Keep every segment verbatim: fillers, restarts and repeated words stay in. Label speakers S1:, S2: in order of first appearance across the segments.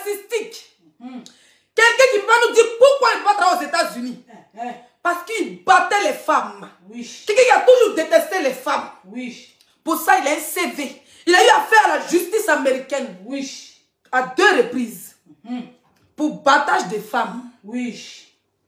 S1: statistique. Mm. Quelqu'un qui va nous dire pourquoi il va travailler aux États-Unis. Eh, eh. Parce qu'il battait les femmes. Oui. Quelqu'un qui a toujours détesté les femmes. Oui. Pour ça, il a un C V. Il a eu affaire à la justice américaine. Oui. À deux reprises. Mm. Pour battage des femmes. Oui.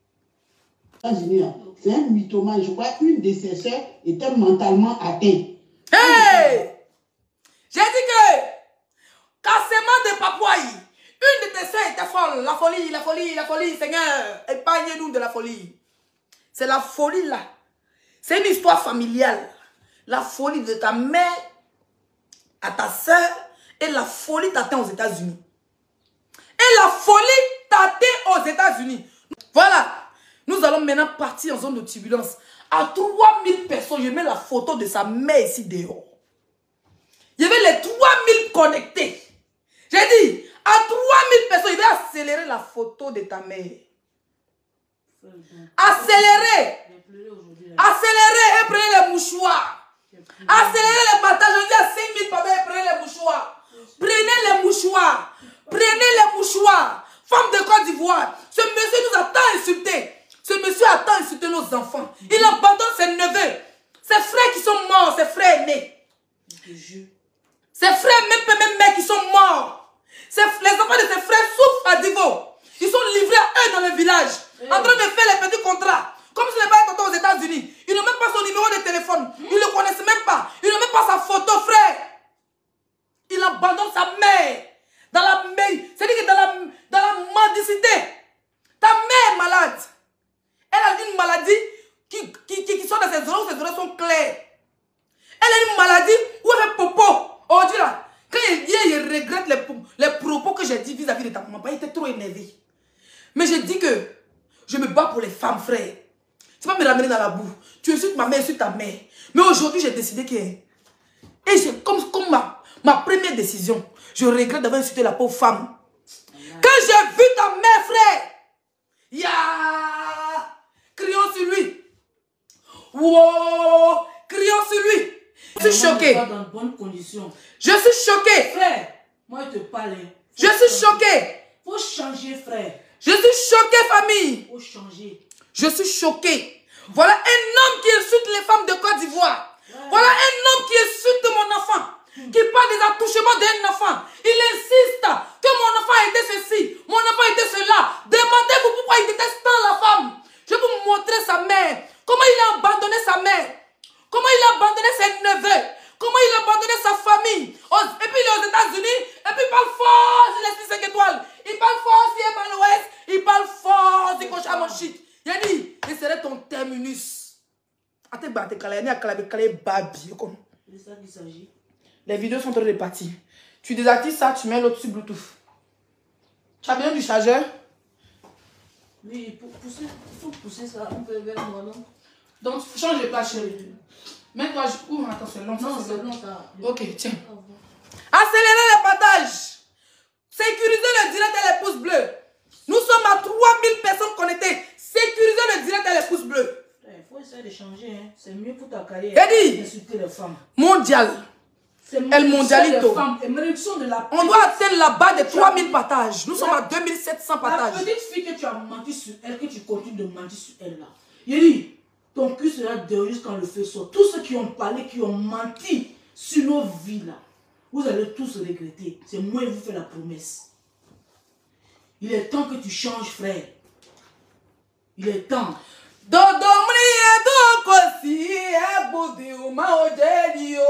S2: C'est un mythomane. Je crois qu'une de ses soeurs était mentalement atteinte.
S1: Hey! J'ai dit que, cassement de Papouaï, une de tes soeurs était folle. La folie, la folie, la folie, Seigneur, épargnez-nous de la folie. C'est la folie là. C'est une histoire familiale. La folie de ta mère à ta soeur et la folie t'atteint aux États-Unis. Et la folie t'atteint aux États-Unis. Voilà. Nous allons maintenant partir en zone de turbulence. À trois mille personnes, je mets la photo de sa mère ici dehors. Il y avait les trois mille connectés. J'ai dit, à trois mille personnes, il va accélérer la photo de ta mère. Accélérer. Accélérer et prenez les mouchoirs. Accélérer les partages. Je dis à cinq mille papa et prenez les mouchoirs. Prenez les mouchoirs. Prenez les mouchoirs. Femme de Côte d'Ivoire. Ce monsieur nous a tant insultés. Ce monsieur a tant insulté nos enfants. Il abandonne ses neveux. Ses frères qui sont morts. Ses frères aînés. Ses frères, même, même mères qui sont morts. Ses, les enfants de ses frères souffrent à Divo. Ils sont livrés à eux dans le village. En train de faire les petits contrats. Comme si les pas étaient aux États-Unis. Ils n'ont même pas son numéro de téléphone. Ils ne le connaissent même pas. Ils n'ont même pas sa photo, frère. Il abandonne sa mère. Dans la c'est-à-dire que dans la, dans la mendicité. Ta mère est malade. Elle a une maladie qui, qui, qui, qui sont dans ses oreilles où ses oreilles sont claires. Elle a une maladie où elle fait popo. Aujourd'hui là, quand il dit, il regrette les, les propos que j'ai dit vis-à-vis de ta maman. Il était trop énervé. Mais j'ai dit que je me bats pour les femmes, frère. Tu vas me ramener dans la boue. Tu insultes ma mère, insultes ta mère. Mais aujourd'hui, j'ai décidé que... Et c'est comme, comme ma, ma première décision. Je regrette d'avoir insulté la pauvre femme. Quand j'ai vu ta mère, frère, ya, crions sur lui. Wow, crions sur lui. Je suis choqué.
S3: Dans de bonnes conditions.
S1: Je suis choqué.
S3: Frère, moi je te parle.
S1: Je suis choqué.
S3: Faut changer, frère.
S1: Je suis choqué, famille.
S3: Faut changer.
S1: Je suis choqué. Voilà un homme qui insulte les femmes de Côte d'Ivoire. Ouais. Voilà un homme qui insulte mon enfant. Qui parle des attouchements d'un enfant. Il insiste que mon enfant était ceci, mon enfant était cela. Demandez-vous pourquoi il déteste tant la femme. Je vais vous montrer sa mère. Comment il a abandonné sa mère. Comment il a abandonné ses neveux. Comment il a abandonné sa famille. Et puis il est aux États-Unis. Et puis il parle fort sur les cinq étoiles. Il parle fort sur Emmanuel Ouest. Il parle fort sur Kocha Monchit. Il a dit, il serait ton terminus.
S3: C'est ça qu'il s'agit.
S1: Les vidéos sont en train de partir. Tu désactives ça, tu mets l'autre sur Bluetooth. Tu as besoin du chargeur?
S3: Oui, pour pousser, il faut pousser ça un peu vers moi, non?
S1: Donc, change de place, chérie. Mets-toi, je ouvre, attends, c'est long.
S3: Non, c'est long, ça.
S1: Ok, tiens. Accélérez le partage. Sécurisez le direct et les pouces bleus. Nous sommes à trois mille personnes connectées. Sécurisez le direct et les pouces bleus.
S3: Il faut essayer de changer, hein. C'est mieux pour ta carrière.
S1: Eddie,
S3: d'insulter les femmes.
S1: Mondial. El Mondialito.
S3: La
S1: on doit atteindre la barre de trois mille partages. Nous la, sommes à deux mille sept cents partages.
S3: La petite fille que tu as menti sur elle, que tu continues de mentir sur elle là. Il dit, ton cul sera dehors quand le feu sort. Tous ceux qui ont parlé, qui ont menti sur nos vies là, vous allez tous regretter. C'est moi qui vous fais la promesse. Il est temps que tu changes, frère. Il est temps.
S1: Dodo mri ebudi uma ojedio.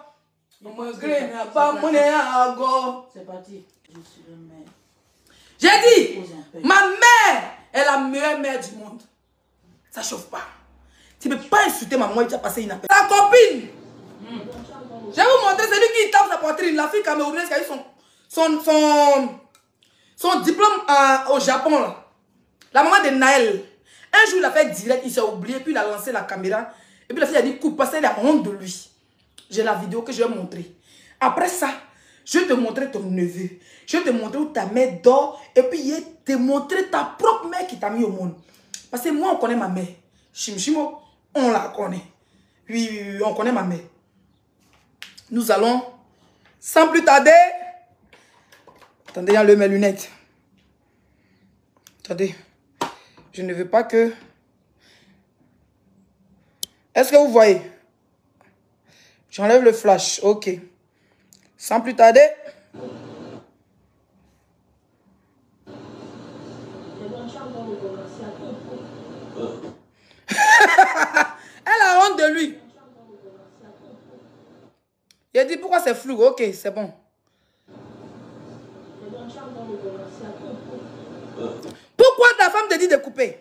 S3: C'est parti. Je suis le maire.
S1: J'ai dit, ma mère est la meilleure mère du monde. Ça chauffe pas. Tu ne peux pas insulter ma maman qui a passé une appel. Ta copine. Mm. Je vais vous montrer celui qui tape sa poitrine. La fille camerounaise qui a eu son, son, son, son diplôme euh, au Japon. Là. La maman de Naël. Un jour, il a fait direct, il s'est oublié, puis il a lancé la caméra. Et puis la fille a dit coupe parce qu'elle a honte de lui. J'ai la vidéo que je vais montrer. Après ça, je vais te montrer ton neveu. Je vais te montrer où ta mère dort. Et puis, je vais te montrer ta propre mère qui t'a mis au monde. Parce que moi, on connaît ma mère. Chimchimo, on la connaît. Oui, oui, oui, on connaît ma mère. Nous allons, sans plus tarder... Attendez, il y a le mes lunettes. Attendez. Je ne veux pas que... Est-ce que vous voyez? J'enlève le flash. Ok. Sans plus tarder. Elle a honte de lui. Il a dit pourquoi c'est flou. Ok, c'est bon. Pourquoi ta femme te dit de couper?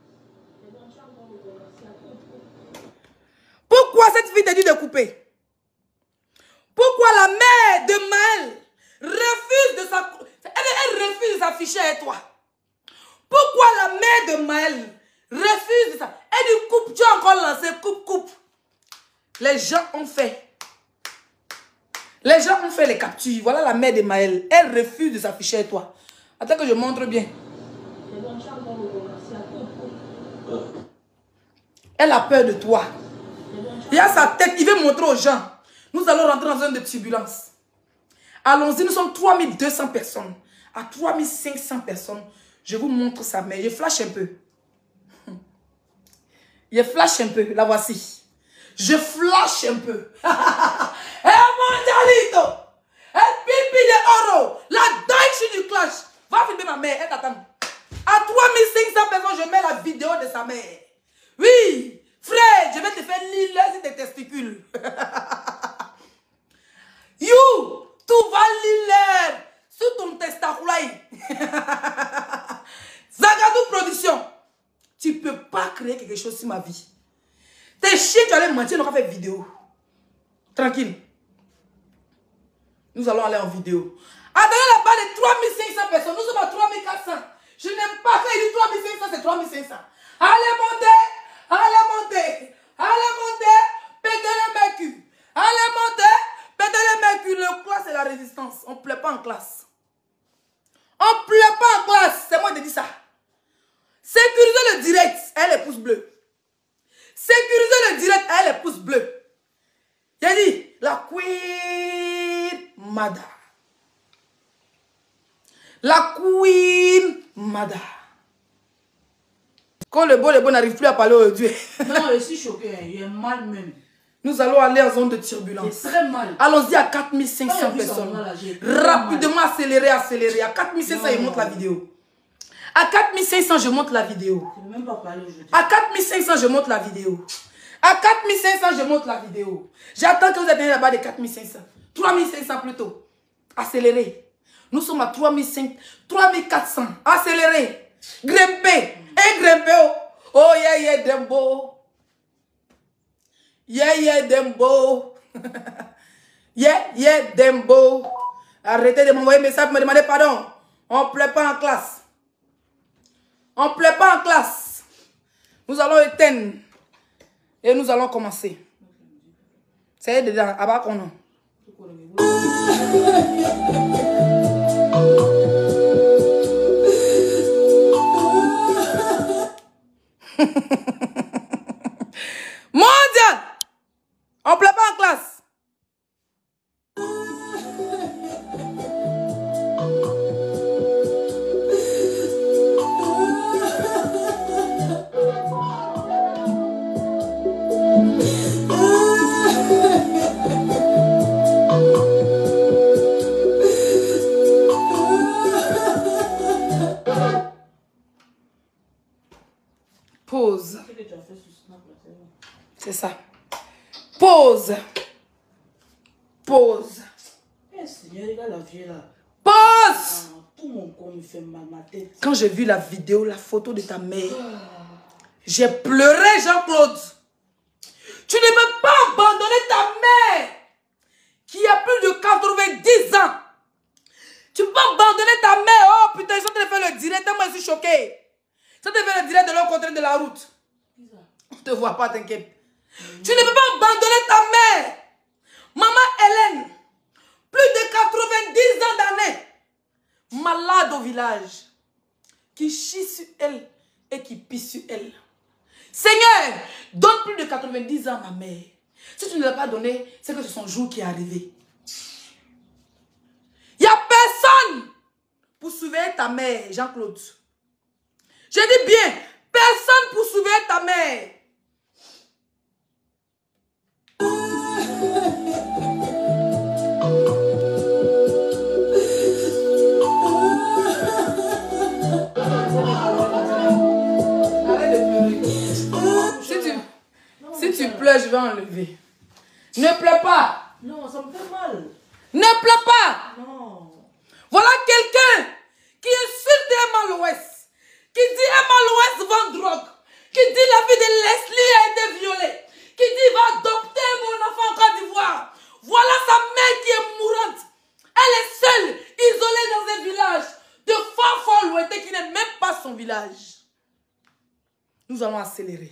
S1: Pourquoi cette fille te dit de couper? Pourquoi la mère de Maël refuse de sa... Elle, elle refuse de s'afficher avec toi? Pourquoi la mère de Maël refuse de ça? Elle dit coupe, tu as encore lancé, coupe, coupe. Les gens ont fait. Les gens ont fait les captures. Voilà la mère de Maël. Elle refuse de s'afficher avec toi. Attends que je montre bien. Elle a peur de toi. Il y a sa tête, il veut montrer aux gens. Nous allons rentrer dans une zone de turbulence. Allons-y, nous sommes trois mille deux cents personnes. À trois mille cinq cents personnes, je vous montre sa mère. Je flash un peu. Je flash un peu, la voici. Je flash un peu. Eh mondialito! Eh pipi de oro! La Deutsche du clash! Va filmer ma mère, elle t'attend. À trois mille cinq cents personnes, je mets la vidéo de sa mère. Oui! Frère, je vais te faire l'île sur tes testicules. You! Tu vas l'île sur ton testaculaï. Zagadou Production. Tu ne peux pas créer quelque chose sur ma vie. Tes chiens, tu allais mentir, on va faire vidéo. Tranquille. Nous allons aller en vidéo. Attendez là-bas de trois mille cinq cents personnes. Nous sommes à trois mille quatre cents. Je n'aime pas quand il dit trois mille cinq cents, c'est trois mille cinq cents. Allez monter. Allez monter. Allez monter. Pétez le mercure. Allez monter. Pétez le mercure. Le classe, c'est la résistance. On ne plaît pas en classe. On ne plaît pas en classe. C'est moi qui dis ça. Sécuriser le direct. Elle est pouce bleu. Sécuriser le direct. Elle est pouce bleu. J'ai dit, la Queen Mada. La Queen Mada. Quand le bon, le bon n'arrive plus à parler aujourd'hui.
S3: Non, je suis choqué. Il est mal même.
S1: Nous allons aller en zone de turbulence.
S3: C'est très mal.
S1: Allons-y à quatre mille cinq cents personnes. Là, rapidement accélérer, accélérer. À quatre mille cinq cents, je monte la vidéo. À quatre mille cinq cents, je monte la vidéo.
S3: Je ne vais même pas parler aujourd'hui.
S1: À quatre mille cinq cents, je monte la vidéo. À quatre mille cinq cents, je monte la vidéo. J'attends que vous êtes là-bas de quatre mille cinq cents. trois mille cinq cents plutôt. Accélérez. Nous sommes à trois mille cinq cents, trois mille quatre cents. Accélérez. Grimpez. Et grimpez. Oh, yeah, yeah, Dembo. Yeah, yeah, Dembo. Yeah, yeah, Dembo. Arrêtez de m'envoyer un message pour me demander pardon. On ne plaît pas en classe. On ne plaît pas en classe. Nous allons éteindre. Et nous allons commencer. C'est dedans. Abat qu'on a. Mondial. On ne plaît pas en classe. Pause. C'est ça. Pause. Pause.
S3: Eh Seigneur, regarde la vieille là.
S1: Pause.
S3: Ah, tout mon corps me fait mal, ma tête.
S1: Quand j'ai vu la vidéo, la photo de ta mère, j'ai pleuré, Jean-Claude. Tu ne peux pas abandonner ta mère qui a plus de quatre-vingt-dix ans. Tu peux pas abandonner ta mère. Oh putain, ils sont en train de faire le direct. Moi, je suis choqué. Ils sont en train de faire le direct de l'autre côté de la route. On ne te voit pas, t'inquiète. Mm. Tu ne peux pas abandonner ta mère. Maman Hélène, plus de quatre-vingt-dix ans d'années, malade au village, qui chie sur elle et qui pisse sur elle. Seigneur, donne plus de quatre-vingt-dix ans à ma mère. Si tu ne l'as pas donné, c'est que c'est son jour qui est arrivé. Il n'y a personne pour surveiller ta mère, Jean-Claude. Je dis bien, personne pour sauver ta mère. Si tu, si tu pleures, je vais enlever. Ne pleure pas.
S3: Non, ça me fait mal.
S1: Ne pleure pas.
S3: Non.
S1: Voilà quelqu'un qui insulte Emma l'Ouest, qui dit Emma l'Ouest vend drogue, qui dit la vie de Leslie a été violée, qui dit va adopter mon enfant en Côte d'Ivoire. Voilà sa mère qui est mourante. Elle est seule, isolée dans un village de fort fort lointain qui n'est même pas son village. Nous allons accélérer.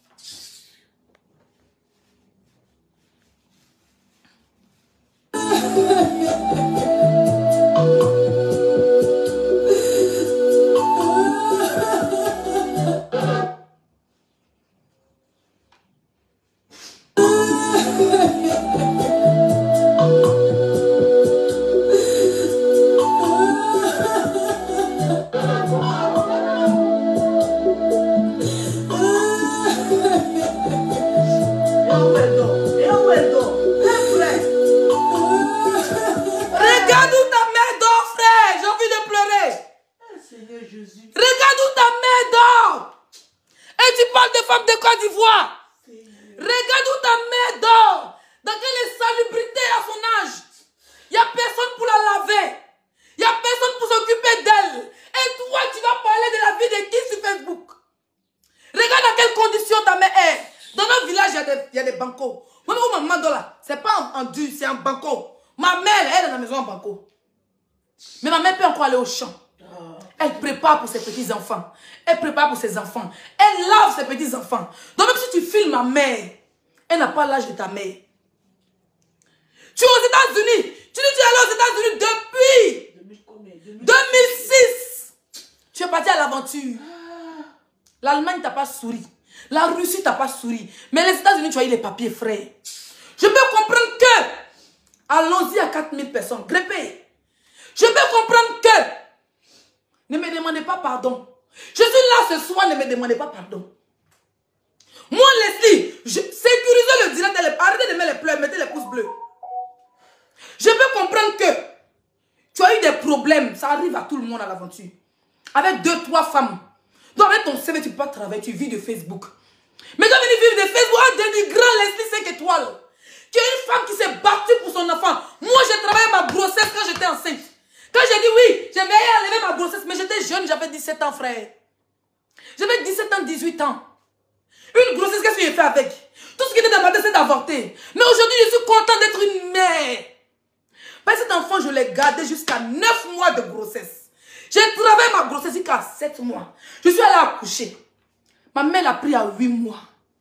S1: Mais ma mère peut encore aller au champ. Elle prépare pour ses petits-enfants. Elle prépare pour ses enfants. Elle lave ses petits-enfants. Donc même si tu filmes ma mère, elle n'a pas l'âge de ta mère. Tu es aux États-Unis. Tu dis que tu es allé aux États-Unis depuis deux mille six. Tu es parti à l'aventure. L'Allemagne t'a pas souri. La Russie t'a pas souri. Mais les États-Unis, tu as eu les papiers, frère. Je peux comprendre que allons-y à quatre mille personnes. Grépez. Je peux comprendre que ne me demandez pas pardon. Je suis là ce soir, ne me demandez pas pardon. Moi, Leslie, je, sécurisez le direct, arrêtez de mettre les pleurs, mettez les pouces bleus. Je peux comprendre que tu as eu des problèmes, ça arrive à tout le monde à l'aventure. Avec deux, trois femmes. Donc avec ton C V, tu peux pas travailler, tu vis de Facebook. Mais tu as venu vivre de Facebook, un dénigrant Leslie cinq étoiles. Tu es une femme qui s'est battue pour son enfant. Moi, j'ai travaillé ma grossesse quand j'étais enceinte. Quand j'ai dit oui, j'ai veillé à enlever ma grossesse, mais j'étais jeune, j'avais dix-sept ans, frère. J'avais dix-sept ans, dix-huit ans. Une grossesse, qu'est-ce que j'ai fait avec? Tout ce qui était dans ma tête, c'est d'avorter. Mais aujourd'hui, je suis contente d'être une mère. Parce que cet enfant, je l'ai gardé jusqu'à neuf mois de grossesse. J'ai travaillé ma grossesse jusqu'à sept mois. Je suis allée accoucher. Ma mère l'a pris à huit mois.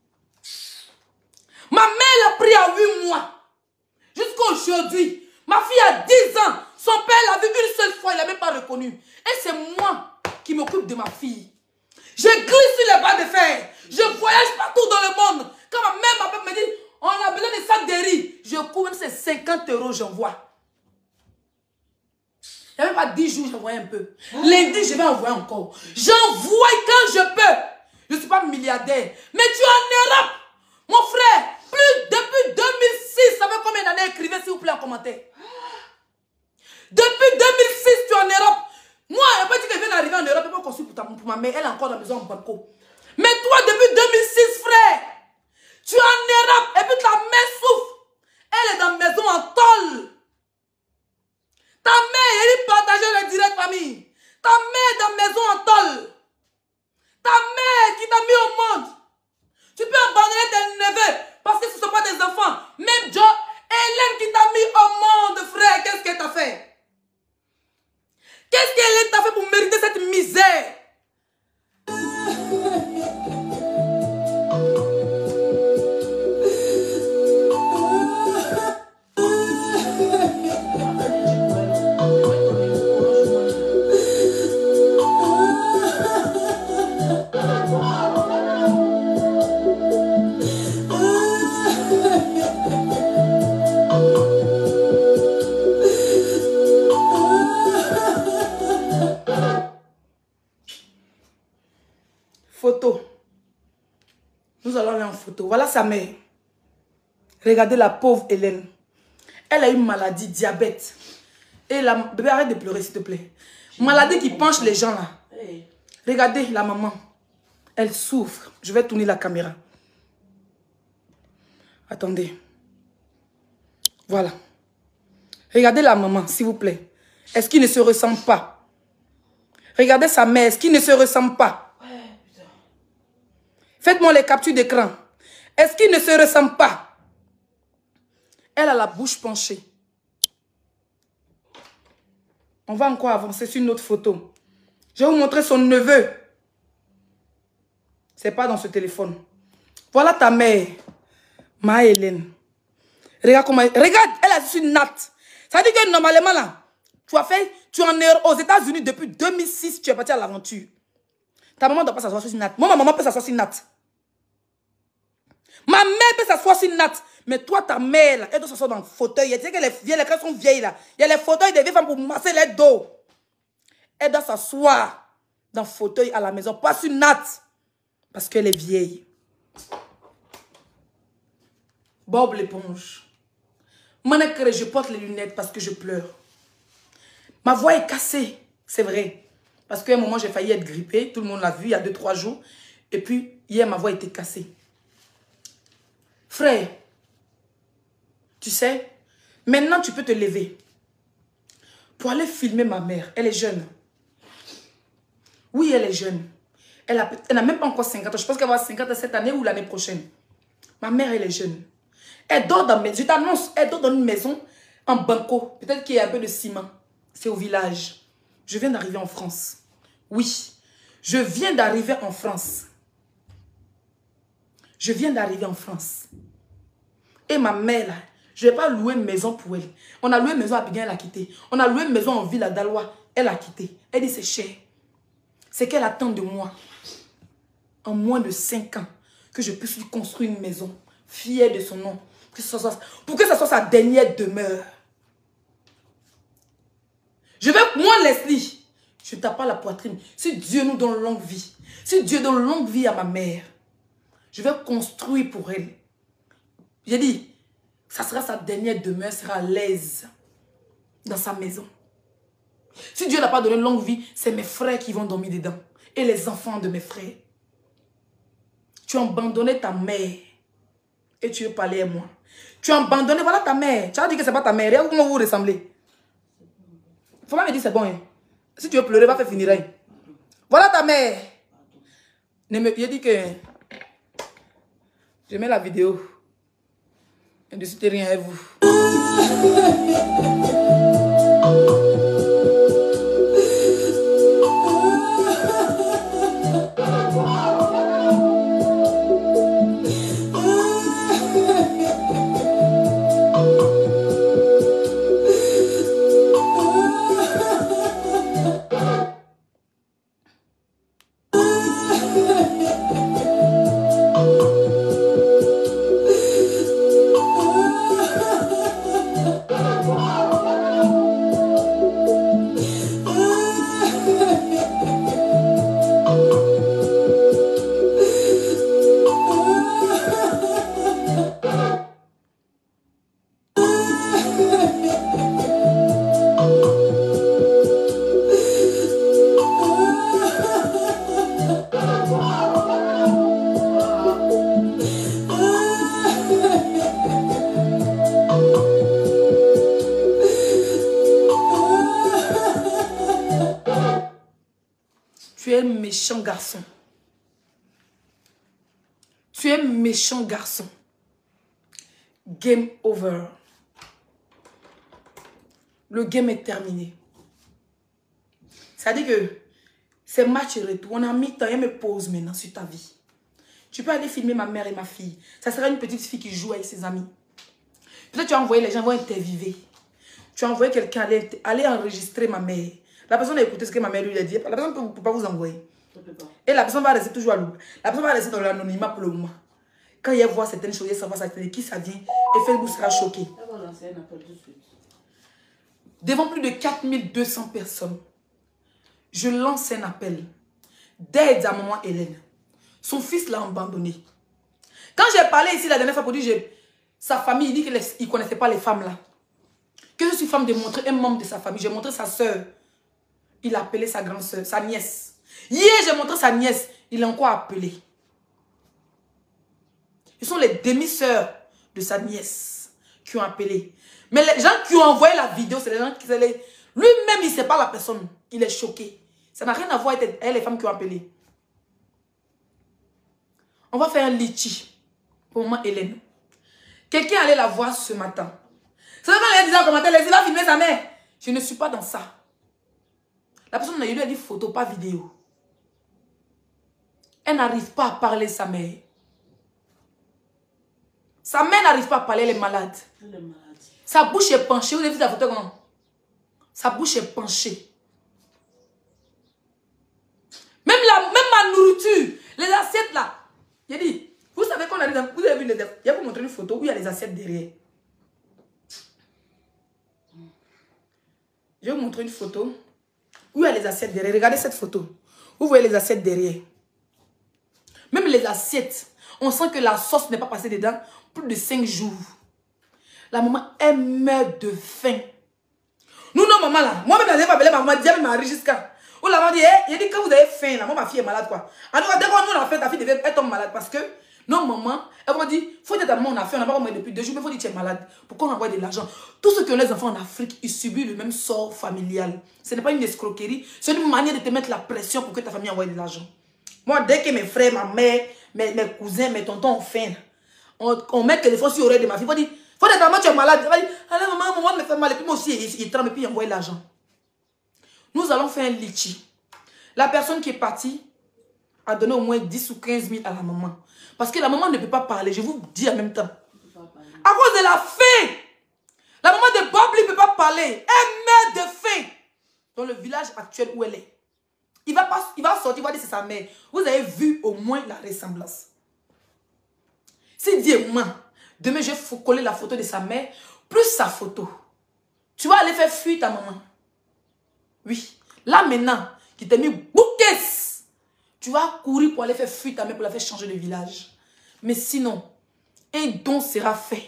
S1: Ma mère l'a pris à huit mois. Jusqu'à aujourd'hui. Ma fille a dix ans. Son père l'a vu une seule fois, il n'a même pas reconnu. Et c'est moi qui m'occupe de ma fille. Je glisse sur les bras de fer. Je voyage partout dans le monde. Quand ma mère m'appelle, me dit, on a besoin de sacs de riz. Je cours, même ces cinquante euros, j'envoie. Il n'y a même pas dix jours, j'envoie un peu. Lundi, je vais envoyer encore. J'envoie quand je peux. Je ne suis pas milliardaire. Mais tu es en Europe. Mon frère, plus depuis deux mille six, ça fait combien d'années? Écrivez s'il vous plaît en commentaire. Depuis deux mille six, tu es en Europe. Moi, elle n'a pas dit qu'elle vient d'arriver en Europe. Elle peut construire pour, ta, pour ma mère. Elle est encore dans la maison en Banco. Mais toi, depuis deux mille six, frère, tu es en Europe. Et puis ta mère souffre. Elle est dans la maison en tôle. Ta mère, elle est partagée le direct, famille. Ta mère est dans la maison en tôle. Ta mère qui t'a mis au monde. Tu peux abandonner tes neveux parce que ce ne sont pas tes enfants. Même Joe, Hélène qui t'a mis au monde, frère, qu'est-ce qu'elle t'a fait? Qu'est-ce qu'elle t'a fait pour mériter cette misère? Photo. Nous allons aller en photo. Voilà sa mère. Regardez la pauvre Hélène. Elle a une maladie, diabète. Et la... Bébé, arrête de pleurer, s'il te plaît. Maladie qui penche les gens, là. Regardez la maman. Elle souffre. Je vais tourner la caméra. Attendez. Voilà. Regardez la maman, s'il vous plaît. Est-ce qu'il ne se ressemble pas? Regardez sa mère. Est-ce qu'il ne se ressemble pas? Faites-moi les captures d'écran. Est-ce qu'il ne se ressemble pas? Elle a la bouche penchée. On va encore avancer sur une autre photo. Je vais vous montrer son neveu. C'est pas dans ce téléphone. Voilà ta mère. Ma Hélène. Regarde comment... Regarde, elle a su une natte. Ça veut dire que normalement là, tu as fait... Tu en es aux États-Unis depuis deux mille six, tu es parti à l'aventure. Ta maman ne doit pas s'asseoir sur une natte. Moi, ma maman peut s'asseoir sur une natte. Ma mère peut s'asseoir sur une natte. Mais toi, ta mère, là, elle doit s'asseoir dans le fauteuil. Tu sais que les vieilles, les crèches sont vieilles, là. Il y a les fauteuils des vieilles femmes pour masser les dos. Elle doit s'asseoir dans le fauteuil à la maison, pas sur une natte. Parce qu'elle est vieille. Bob l'éponge. Moi, je porte les lunettes parce que je pleure. Ma voix est cassée, c'est vrai. Parce qu'à un moment, j'ai failli être grippée. Tout le monde l'a vu il y a deux trois jours. Et puis, hier, ma voix était cassée. Frère, tu sais, maintenant, tu peux te lever pour aller filmer ma mère. Elle est jeune. Oui, elle est jeune. Elle n'a elle même pas encore cinquante ans. Je pense qu'elle va avoir cinquante ans cette année ou l'année prochaine. Ma mère, elle est jeune. Elle dort dans... Je t'annonce, elle dort dans une maison en banco. Peut-être qu'il y a un peu de ciment. C'est au village. Je viens d'arriver en France. Oui, je viens d'arriver en France. Je viens d'arriver en France. Et ma mère, là, je ne vais pas louer une maison pour elle. On a loué une maison à Péguin, elle a quitté. On a loué une maison en ville à Dalois, elle a quitté. Elle dit c'est cher. C'est qu'elle attend de moi, en moins de cinq ans, que je puisse lui construire une maison, fière de son nom, que ce soit, pour que ce soit sa dernière demeure. Je vais, moi Leslie, je ne tape pas la poitrine. Si Dieu nous donne longue vie, si Dieu donne longue vie à ma mère, je vais construire pour elle. J'ai dit, ça sera sa dernière demeure, elle sera à l'aise dans sa maison. Si Dieu n'a pas donné longue vie, c'est mes frères qui vont dormir dedans. Et les enfants de mes frères. Tu as abandonné ta mère. Et tu veux parler à moi. Tu as abandonné, voilà ta mère. Tu as dit que ce n'est pas ta mère. Regarde comment vous ressemblez. Il faut pas me dire c'est bon. Hein. Si tu veux pleurer, va faire finir. Hein. Voilà ta mère. J'ai dit que... Je mets la vidéo. Je ne suis rien à vous. Méchant garçon. Tu es méchant garçon. Game over. Le game est terminé. Ça dit que c'est match et retour. On a mis temps et me pose maintenant sur ta vie. Tu peux aller filmer ma mère et ma fille. Ça sera une petite fille qui joue avec ses amis. Peut-être tu as envoyé, les gens vont interviewer. Tu as envoyé quelqu'un aller, aller enregistrer ma mère. La personne a écouté ce que ma mère lui a dit. La personne ne peut pas vous envoyer. Et la personne va rester toujours à l'eau. La personne va rester dans l'anonymat pour le moment. Quand il voit certaines choses, il va savoir qui ça vient. Et Facebook sera choqué. Devant plus de quatre mille deux cents personnes, je lance un appel d'aide à maman Hélène. Son fils l'a abandonné. Quand j'ai parlé ici la dernière fois pour dire, je, sa famille, il dit qu'il ne connaissait pas les femmes là. Que je suis femme de montrer un membre de sa famille. J'ai montré sa soeur. Il a appelé sa grande soeur, sa nièce. Hier, j'ai montré sa nièce. Il a encore appelé. Ils sont les demi-sœurs de sa nièce qui ont appelé. Mais les gens qui ont envoyé la vidéo, c'est les gens qui... Les... Lui-même, il ne sait pas la personne. Il est choqué. Ça n'a rien à voir avec les femmes qui ont appelé. On va faire un litchi pour maman Hélène. Quelqu'un allait la voir ce matin. C'est quand elle disait en commentaire, les il va filmer sa mère. Je ne suis pas dans ça. La personne lui a dit photo, pas vidéo. Elle n'arrive pas à parler sa mère. Sa mère n'arrive pas à parler, elle est malade.
S3: Elle est malade.
S1: Sa bouche est penchée. Vous avez vu la photo comment? Sa bouche est penchée. Même, la, même ma nourriture, les assiettes là. J'ai dit, vous savez qu'on a des... Vous avez vu les... Il y a vous montrer une photo où il y a les assiettes derrière. Je vais vous montrer une photo où il y a les assiettes derrière. Regardez cette photo. Vous voyez les assiettes derrière. Même les assiettes, on sent que la sauce n'est pas passée dedans plus de cinq jours. La maman, elle meurt de faim. Nous, non, maman, là. Moi-même, la dernière fois, ma maman dit, elle m'a jusqu'à. Où la maman dit, il dit, quand vous avez faim, là, moi, ma fille est malade, quoi. Alors, dès qu'on nous l'a fait, ta fille devait être malade parce que, non, maman, elle m'a dit, faut dire à maman, on a fait, on n'a pas remis depuis deux jours, mais il faut dire que tu es malade. Pourquoi on envoie de l'argent? Tous ceux qui ont les enfants en Afrique, ils subissent le même sort familial. Ce n'est pas une escroquerie, c'est une manière de te mettre la pression pour que ta famille envoie de l'argent. Moi, dès que mes frères, ma mère, mes, mes cousins, mes tontons ont faim, on, on met le téléphone sur l'oreille de ma fille, il faut dire, faut dire à maman, tu es malade. Elle va dire, allez, maman, maman me fait mal. Et puis moi aussi, il, il tremble et puis il envoie l'argent. Nous allons faire un litchi. La personne qui est partie a donné au moins dix ou quinze mille à la maman. Parce que la maman ne peut pas parler. Je vous dis en même temps. À cause de la faim. La maman de Bob ne peut pas parler. Elle meurt de faim. Dans le village actuel où elle est. Il va, pas, il va sortir, il va dire c'est sa mère. Vous avez vu au moins la ressemblance. Si Dieu ment, demain je vais coller la photo de sa mère, plus sa photo. Tu vas aller faire fuir ta maman. Oui. Là maintenant, qui t'a mis bouquet, tu vas courir pour aller faire fuir ta mère, pour la faire changer de village. Mais sinon, un don sera fait.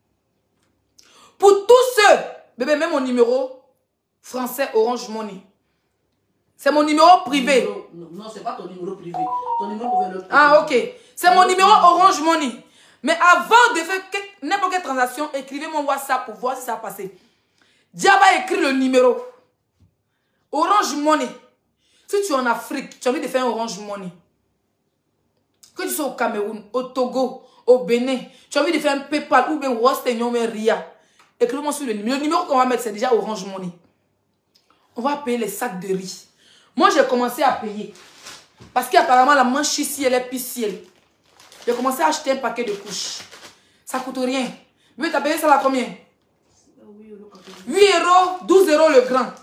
S1: Pour tous ceux, bébé, même mon numéro français Orange Money. C'est mon numéro privé.
S3: Numéro, non, non c'est pas ton numéro privé. Ton numéro privé.
S1: Ah, ok. C'est mon numéro Orange Money. Mais avant de faire n'importe quelle transaction, écrivez mon WhatsApp pour voir si ça a passé. Diaba écrit le numéro. Orange Money. Si tu es en Afrique, tu as envie de faire un Orange Money. Que tu sois au Cameroun, au Togo, au Bénin, tu as envie de faire un PayPal ou bien Western ou bien Ria. Écrivez-moi sur le numéro. Le numéro qu'on va mettre, c'est déjà Orange Money. On va payer les sacs de riz. Moi, j'ai commencé à payer. Parce qu'apparemment, la manche ici, elle est piscielle. J'ai commencé à acheter un paquet de couches. Ça ne coûte rien. Mais tu as payé ça là combien? huit euros, douze euros le grand.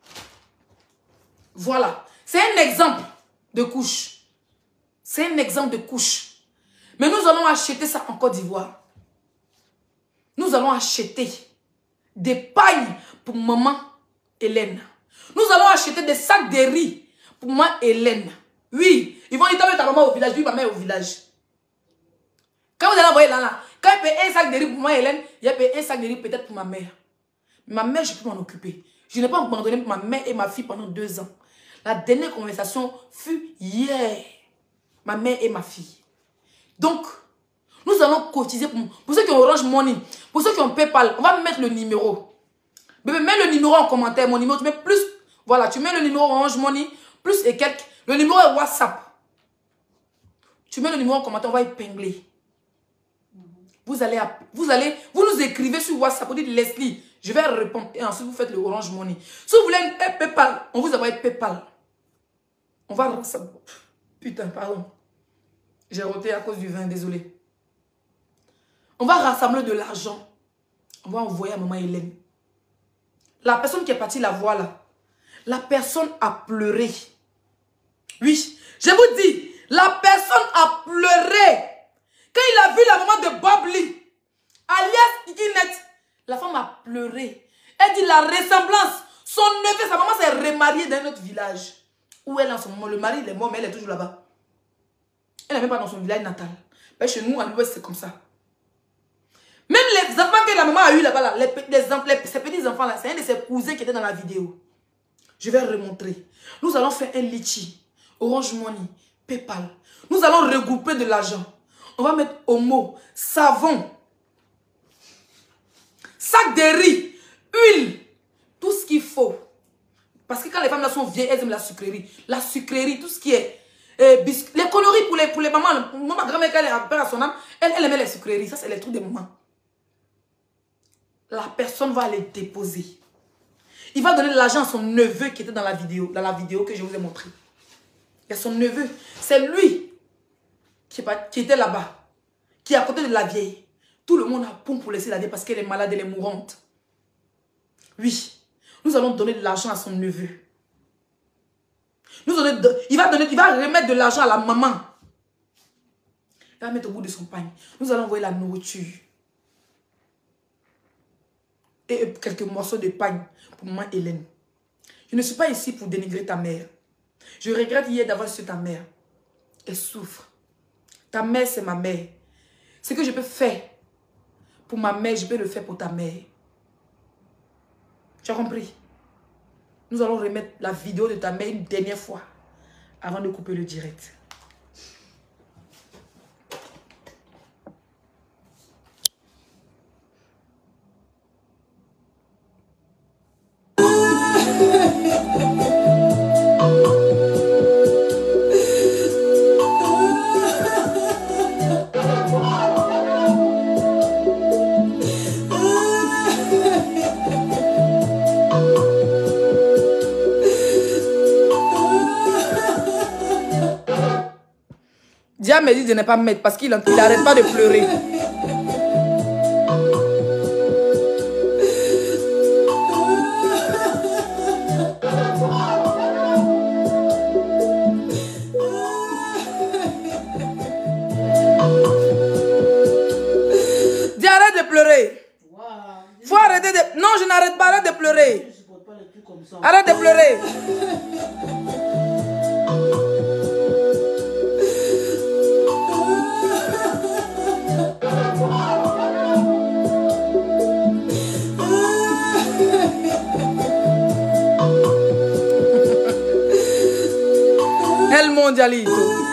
S1: Voilà. C'est un exemple de couche. C'est un exemple de couche. Mais nous allons acheter ça en Côte d'Ivoire. Nous allons acheter des pagnes pour maman Hélène. Nous allons acheter des sacs de riz pour maman Hélène. Oui, ils vont dire ta maman au village. Oui, ma mère au village. Quand vous allez envoyer là, là, quand il paye un sac de riz pour maman Hélène, il a payé un sac de riz peut-être pour ma mère. Ma mère, je peux m'en occuper. Je n'ai pas abandonné ma mère et ma fille pendant deux ans. La dernière conversation fut hier. Ma mère et ma fille. Donc, nous allons cotiser pour, pour ceux qui ont Orange Money, pour ceux qui ont PayPal. On va mettre le numéro. Bébé, mets le numéro en commentaire. Mon numéro, tu mets plus. Voilà, tu mets le numéro Orange Money, plus et quelques. Le numéro est WhatsApp. Tu mets le numéro en commentaire, on va épingler. Vous allez, vous allez, vous nous écrivez sur WhatsApp, vous dites Leslie, je vais répondre. Et ensuite, vous faites le Orange Money. Si vous voulez un PayPal, on vous envoie un PayPal. On va... Putain, pardon. J'ai roté à cause du vin, désolé. On va rassembler de l'argent. On va envoyer à maman Hélène. La personne qui est partie la voir là. La personne a pleuré. Oui, je vous dis, la personne a pleuré. Quand il a vu la maman de Bob Lee, alias Iginette, la femme a pleuré. Elle dit la ressemblance. Son neveu, sa maman s'est remariée dans notre village. Où elle est en ce moment? Le mari, il est mort, mais elle est toujours là-bas. Elle n'est même pas dans son village natal. Mais chez nous, à l'ouest, c'est comme ça. Même les enfants que la maman a eu là-bas, là, les, les, les, ces petits enfants-là, c'est un de ses cousins qui était dans la vidéo. Je vais remontrer. Nous allons faire un litchi, Orange Money, PayPal. Nous allons regrouper de l'argent. On va mettre omo, savon, sac de riz, huile, tout ce qu'il faut. Parce que quand les femmes là sont vieilles, elles aiment la sucrerie. La sucrerie, tout ce qui est euh, biscuits. Les coloris pour les, pour les mamans. Moi, ma grand-mère, quand elle est à son âme, elle, elle aimait les sucreries. Ça, c'est les trucs des mamans. La personne va les déposer. Il va donner de l'argent à son neveu qui était dans la vidéo, dans la vidéo que je vous ai montrée. Il y a son neveu. C'est lui qui, qui était là-bas, qui est à côté de la vieille. Tout le monde a pont pour laisser la vieille parce qu'elle est malade, elle est mourante. Oui. Nous allons donner de l'argent à son neveu. Nous allons, il, va donner, il va remettre de l'argent à la maman. Il va mettre au bout de son panier. Nous allons envoyer la nourriture. Et quelques morceaux de pain pour maman Hélène. Je ne suis pas ici pour dénigrer ta mère. Je regrette hier d'avoir su ta mère. Elle souffre. Ta mère, c'est ma mère. Ce que je peux faire pour ma mère, je peux le faire pour ta mère. Tu as compris? Nous allons remettre la vidéo de ta mère une dernière fois avant de couper le direct. Dia me dit de ne pas mettre parce qu'il n'arrête pas de pleurer. Dia arrête de pleurer.
S3: Wow.
S1: Faut arrêter de... Non, je n'arrête pas, arrête de pleurer.
S3: Je supporte pas les trucs comme ça.
S1: Arrête de pleurer. El Mondialito.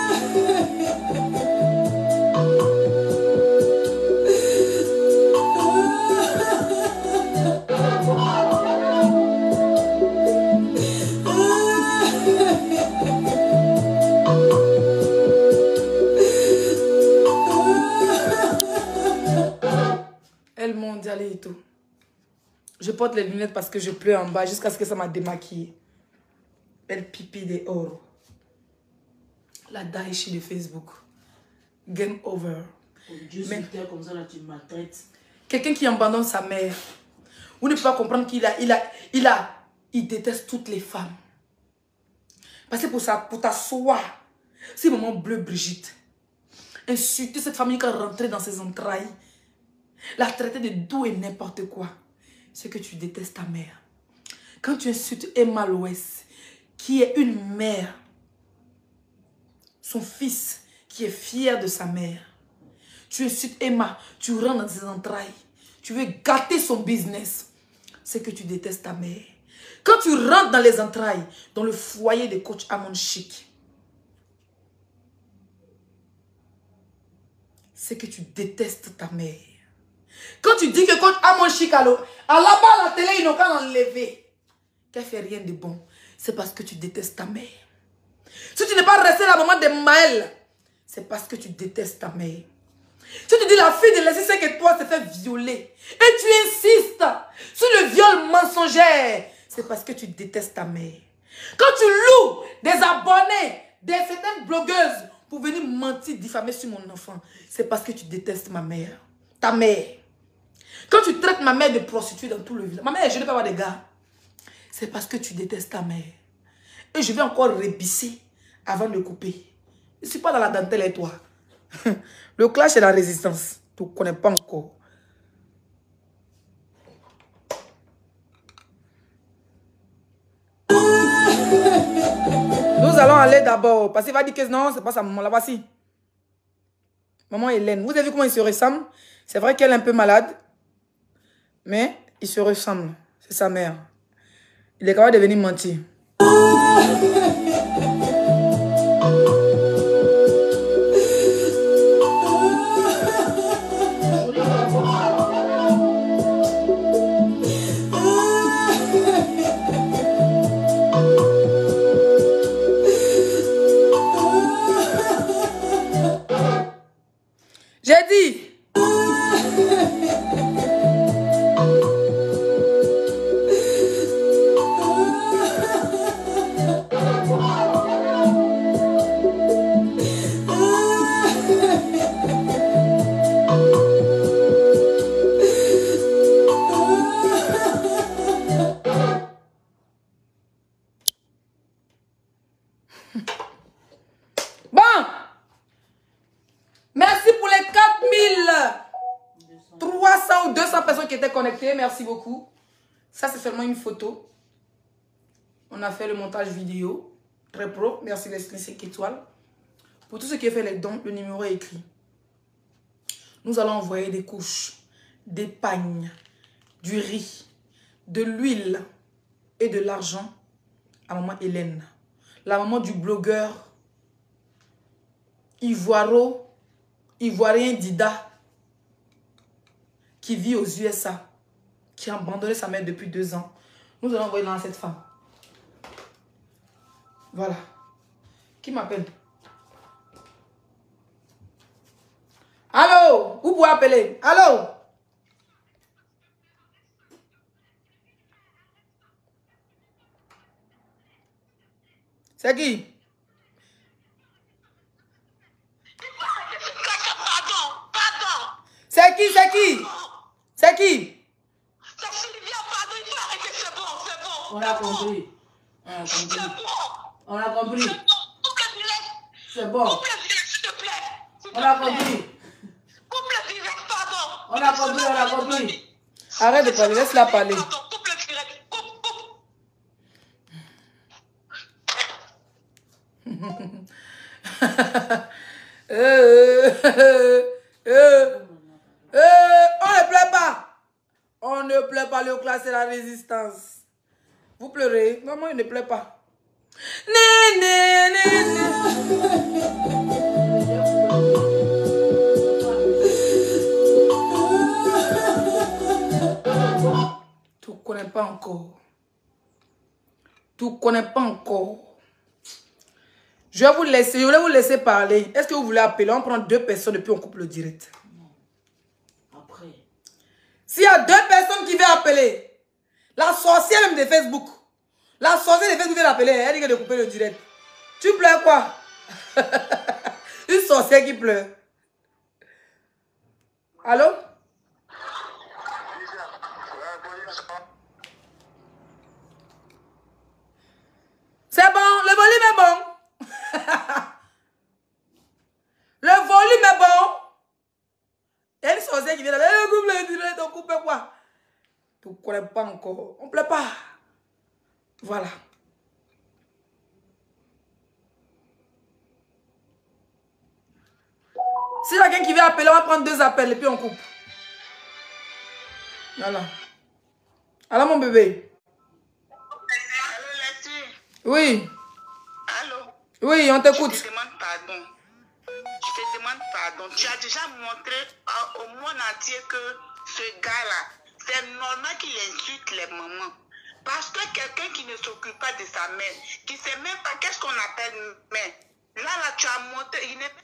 S1: El Mondialito. Je porte les lunettes parce que je pleure en bas jusqu'à ce que ça m'a démaquillé. El pipi de oro. La Daesh de Facebook. Game over.
S3: Oh, Dieu,
S1: Mais-
S3: sur terre comme ça, là, tu maltraites.
S1: Quelqu'un qui abandonne sa mère. Vous ne pouvez pas comprendre qu'il a, il a, il a, il déteste toutes les femmes. Parce que pour ça, pour t'asseoir, c'est maman bleu Brigitte. Insulter cette famille qui est rentrée dans ses entrailles. La traiter de tout et n'importe quoi. C'est que tu détestes ta mère. Quand tu insultes Emma Loès, qui est une mère, son fils qui est fier de sa mère. Tu insultes Emma, tu rentres dans ses entrailles. Tu veux gâter son business. C'est que tu détestes ta mère. Quand tu rentres dans les entrailles, dans le foyer de coach Amon Chic, c'est que tu détestes ta mère. Quand tu dis que coach Amon Chic à là-bas à la télé, ils n'ont qu'à l'enlever, qu'elle fait rien de bon, c'est parce que tu détestes ta mère. Si tu n'es pas resté la maman de Maël, c'est parce que tu détestes ta mère. Si tu dis la fille de laisser, c'est que toi, s'est fait violer. Et tu insistes sur le viol mensonger, c'est parce que tu détestes ta mère. Quand tu loues des abonnés, des certaines blogueuses pour venir mentir, diffamer sur mon enfant, c'est parce que tu détestes ma mère. Ta mère. Quand tu traites ma mère de prostituée dans tout le village, ma mère, je ne peux pas avoir des gars. C'est parce que tu détestes ta mère. Et je vais encore rebisser avant de couper. Je ne suis pas dans la dentelle et toi. Le clash et la résistance. Tu ne connais pas encore. Nous allons aller d'abord. Parce qu'il va dire que non, c'est pas sa maman là. Voici. Maman Hélène. Vous avez vu comment ils se ressemblent? C'est vrai qu'elle est un peu malade. Mais ils se ressemblent. C'est sa mère. Il est capable de venir mentir. J'ai dit. Bon. Merci pour les quatre mille trois cents ou deux cents personnes qui étaient connectées. Merci beaucoup. Ça, c'est seulement une photo. On a fait le montage vidéo. Très pro. Merci les cinq étoiles. Pour tous ceux qui ont fait les dons, le numéro est écrit. Nous allons envoyer des couches, des pagnes, du riz, de l'huile et de l'argent à maman Hélène. La maman du blogueur Ivoiro, Ivoirien Dida, qui vit aux U S A, qui a abandonné sa mère depuis deux ans. Nous allons envoyer dans cette femme. Voilà. Qui m'appelle? Allô? Vous pouvez appeler. Allô? C'est qui?
S4: Pardon, pardon.
S1: C'est qui? C'est qui? C'est qui?
S4: C'est Sylvia, pardon, il faut arrêter, c'est bon, c'est bon.
S3: On a compris. On a
S4: C'est
S3: compris.
S4: bon.
S3: On a compris.
S4: C'est bon. Coupe le direct.
S3: C'est bon.
S4: Coupe le direct, s'il te plaît. S'il te
S3: On a
S4: plaît.
S3: compris.
S4: Coupe le direct, pardon.
S3: On a compris, on a compris.
S1: Arrête de parler, laisse-la parler.
S4: Pardon, coupe le direct. Coupe, coupe.
S1: euh, euh, euh, euh, on ne pleure pas. On ne pleure pas, le classe, c'est la résistance. Vous pleurez? Maman, il ne pleure pas. Né, né, né, né. Tu ne connais pas encore. Tu ne connais pas encore. Je vais vous laisser, je voulais vous laisser parler. Est-ce que vous voulez appeler? On prend deux personnes et puis on coupe le direct.
S3: Non. Après.
S1: S'il y a deux personnes qui veulent appeler, la sorcière même de Facebook, la sorcière de Facebook veut l'appeler, elle dit que de couper le direct. Tu pleures quoi? Une sorcière qui pleure. Allô? C'est bon, le volume est bon. Le volume est bon. Il y a une sorcière qui vient là. Eh, coupe le direct, on coupe quoi? Tu ne connais pas encore. On ne plaît pas. Voilà. Si quelqu'un qui veut appeler, on va prendre deux appels et puis on coupe. Voilà. Alors mon bébé.
S4: Allô, Letty?
S1: Oui.
S4: Allô?
S1: Oui, on t'écoute.
S4: Je te demande pardon. Je te demande pardon. Tu as déjà montré à- au monde entier que ce gars-là, c'est normal qu'il insulte les mamans. Parce que quelqu'un qui ne s'occupe pas de sa mère, qui ne sait même pas qu'est-ce qu'on appelle mère, là, là, tu as montré, il n'est pas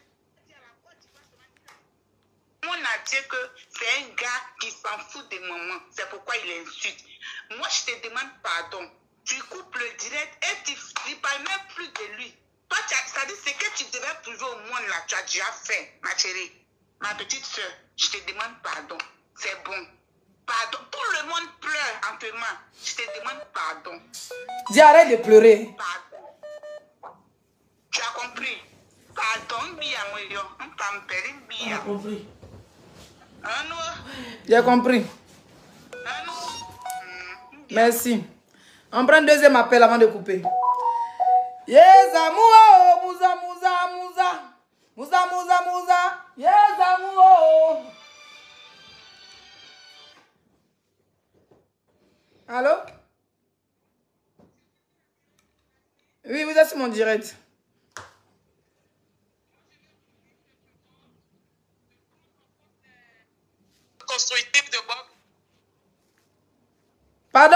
S4: le monde entier que c'est un gars qui s'en fout des mamans. C'est pourquoi il insulte. Moi, je te demande pardon. Tu coupes le direct et tu ne parles même plus de lui. Toi, tu as, ça dit, c'est que tu devais prouver au monde là, tu as déjà fait, ma chérie. Ma petite soeur, je te demande pardon. C'est bon. Pardon. Tout le monde pleure en te main. Je te demande pardon.
S1: Dis arrête de pleurer.
S4: Pardon. Tu as compris? Pardon, bien, moi, on t'a perdu
S3: On a
S4: bien.
S3: compris.
S4: Un nous,
S1: J'ai compris.
S4: un nous. Hmm.
S1: Merci. On prend un deuxième appel avant de couper. Yes, amouo, mouza, mouza, mouza. Mouza, Mouza, Mouza. Yes, amour. Allô? Oui, vous êtes sur mon direct.
S4: Constructif de Bob.
S1: Pardon?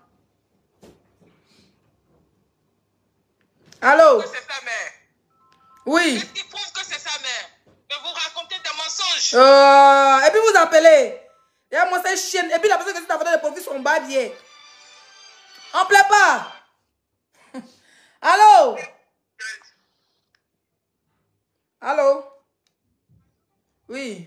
S1: Allô?
S4: Que c'est sa mère.
S1: Oui.
S4: Qu'est-ce qui prouve que c'est sa mère? De vous raconter des mensonges.
S1: Euh, et puis vous appelez. Et moi, c'est chienne. Et puis la personne que tu as fait de profit son bas d'hier. On ne plaît pas. Allô? Allô? Oui.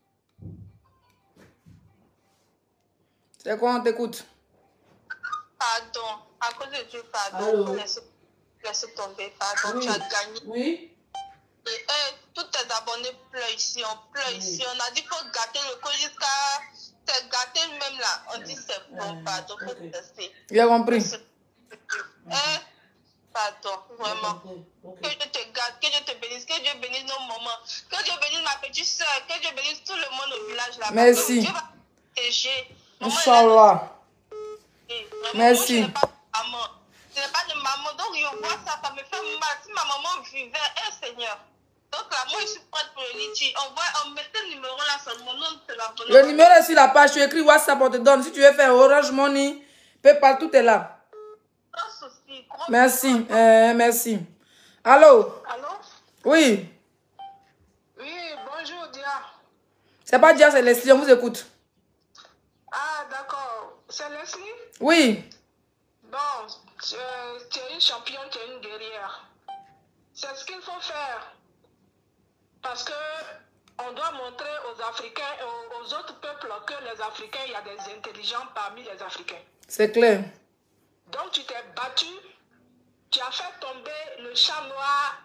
S1: C'est quoi, on t'écoute?
S5: Pardon, à cause de Dieu, pardon.
S3: Allô?
S5: Laisse, laisse tomber, pardon,
S3: Oui.
S5: tu as gagné.
S3: Oui.
S5: Et euh, tous tes abonnés pleurent ici, on pleure
S3: Oui.
S5: ici. On a dit qu'il faut gâter le code jusqu'à te gâter même là. On dit c'est bon,
S3: Euh,
S5: pardon, faut
S3: ok.
S5: tester.
S1: J'ai compris.
S5: Euh, pardon, vraiment.
S3: Ok.
S5: Que Dieu te garde, que Dieu te bénisse, que Dieu bénisse nos mamans, que Dieu bénisse ma petite soeur, que Dieu bénisse tout le monde au village là-bas.
S1: Merci.
S5: Que Dieu va protéger. Maman,
S1: Inch'Allah.
S5: elle est- Vraiment,
S1: Merci.
S5: moi, je n'ai pas de maman. Je n'ai pas de maman, donc je vois ça, ça me fait mal. Si ma maman vivait, eh Seigneur. Donc là, moi, je suis prête pour le litige. On, voit, on mettait le numéro là sur mon nom, c'est la bonne.
S1: Le numéro est sur la page. Tu écris WhatsApp, on te donne. Si tu veux faire Orange Money, PayPal, tout est là.
S5: Gros souci, gros
S1: Merci.
S5: souci.
S1: Euh, merci. Allô?
S5: Allô?
S1: Oui.
S5: Oui, bonjour, Dia.
S1: C'est pas Dia, c'est Leslie. On vous écoute.
S5: Ah, d'accord. C'est Leslie?
S1: Oui.
S5: Bon, euh, tu es une championne, tu es une guerrière. C'est ce qu'il faut faire. Parce que on doit montrer aux Africains et aux, aux autres peuples que les Africains, il y a des intelligents parmi les Africains.
S1: C'est clair.
S5: Donc tu t'es battu, tu as fait tomber le chat noir.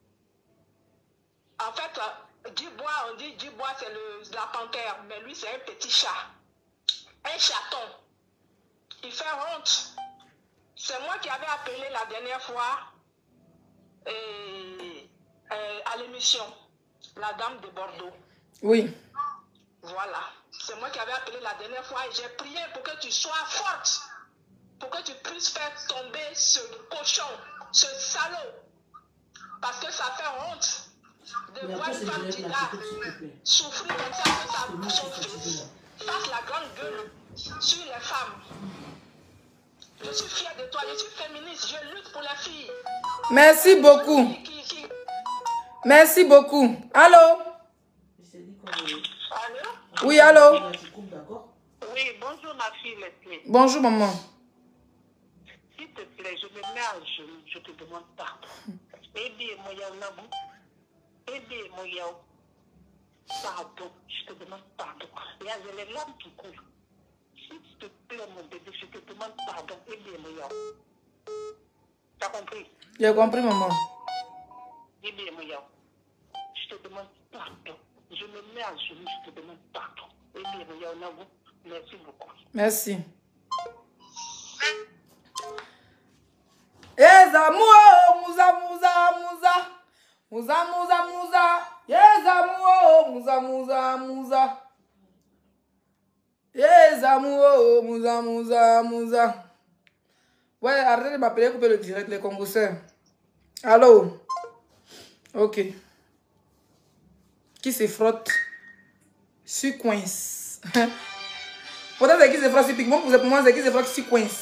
S5: En fait, euh, Dubois, on dit Dubois c'est le- la panthère, mais lui c'est un petit chat. Un chaton. Il fait honte. C'est moi qui avais appelé la dernière fois et, euh, à l'émission, la dame de Bordeaux.
S1: Oui.
S5: Voilà. C'est moi qui avais appelé la dernière fois et j'ai prié pour que tu sois forte. Pour que tu puisses faire tomber ce cochon, ce salaud. Parce que ça fait honte de
S3: Mais
S5: voir
S3: après,
S5: une
S3: c'est
S5: femme
S3: direct
S5: qui
S3: là,
S5: a
S3: s'il te plaît.
S5: souffert comme ça, que
S3: C'est moi
S5: sa, son
S3: qui fais
S5: fils
S3: là.
S5: fasse la grande gueule sur les femmes. Je suis fière de toi, je suis féministe, je lutte pour les filles.
S1: Merci beaucoup.
S5: Qui, qui...
S1: Merci beaucoup. Allô?
S3: Je t'ai dit qu'on est-
S5: Allô?
S1: Oui, allô?
S3: Là, tu coupes, d'accord?
S5: Oui, bonjour ma fille Leslie.
S1: Bonjour, maman.
S5: S'il te plaît, je me mets à genoux, je te demande pardon. Aidez moi yao Nabou. Aidez moi yao. Pardon, je te demande pardon. Il y a les larmes qui coulent. S'il te plaît, mon bébé, je te demande pardon. Aidez moi yao. T'as compris?
S1: J'ai compris, maman.
S5: Aidez moi yao. Je te demande pardon. Je me mets à genoux, je te demande pardon. Aidez moi yao Nabou. Merci beaucoup.
S1: Merci. Ezamuo, muza, muza, muza. Muza, muza, muza. Ezamuo, muza, muza, muza. Ezamuo, muza, muza, muza. Ouais, arrêtez de m'appeler, coupez le direct, les congosseurs. Allô? Ok. Qui se frotte sur coince? Peut-être c'est qui se frotte sur pique. Moi, pour moi, c'est qui se frotte sur coince.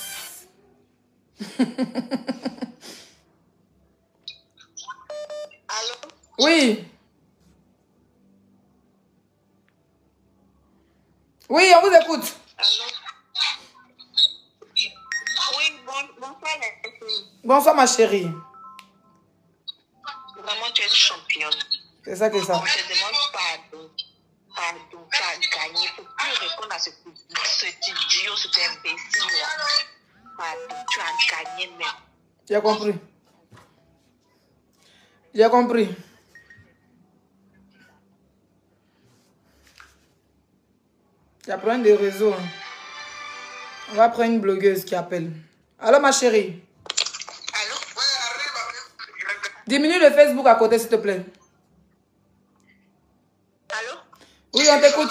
S5: Allô?
S1: Oui. Oui, on vous écoute.
S5: Allô? Oui, bon, bonsoir Leslie.
S1: Bonsoir, ma chérie.
S5: Vraiment, tu es une championne.
S1: C'est ça que ça.
S5: On te demande pardon. Pardon, tu as gagné. Il ne faut plus répondre à ce, ce idiot, cet imbécile-là. Pardon, tu as gagné même.
S1: J'ai compris. J'ai compris. Il y a plein de réseaux. Hein. On va prendre une blogueuse qui appelle. Allô, ma chérie.
S5: Allô?
S1: Diminue le Facebook à côté, s'il te plaît. Oui, on t'écoute.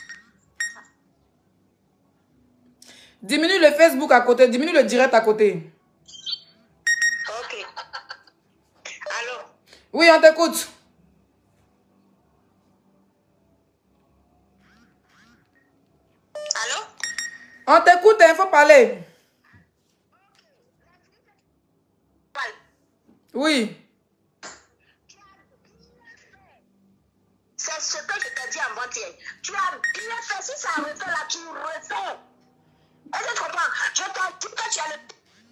S1: Diminue le Facebook à côté, diminue le direct à côté.
S5: Ok. Allô?
S1: Oui, on t'écoute.
S5: Allô?
S1: On t'écoute, il faut parler. Oui.
S5: C'est ce que je t'ai dit avant-hier. Tu as bien fait. Si ça refait là, tu refais. Est-ce que tu comprends? Je t'ai dit que tu as le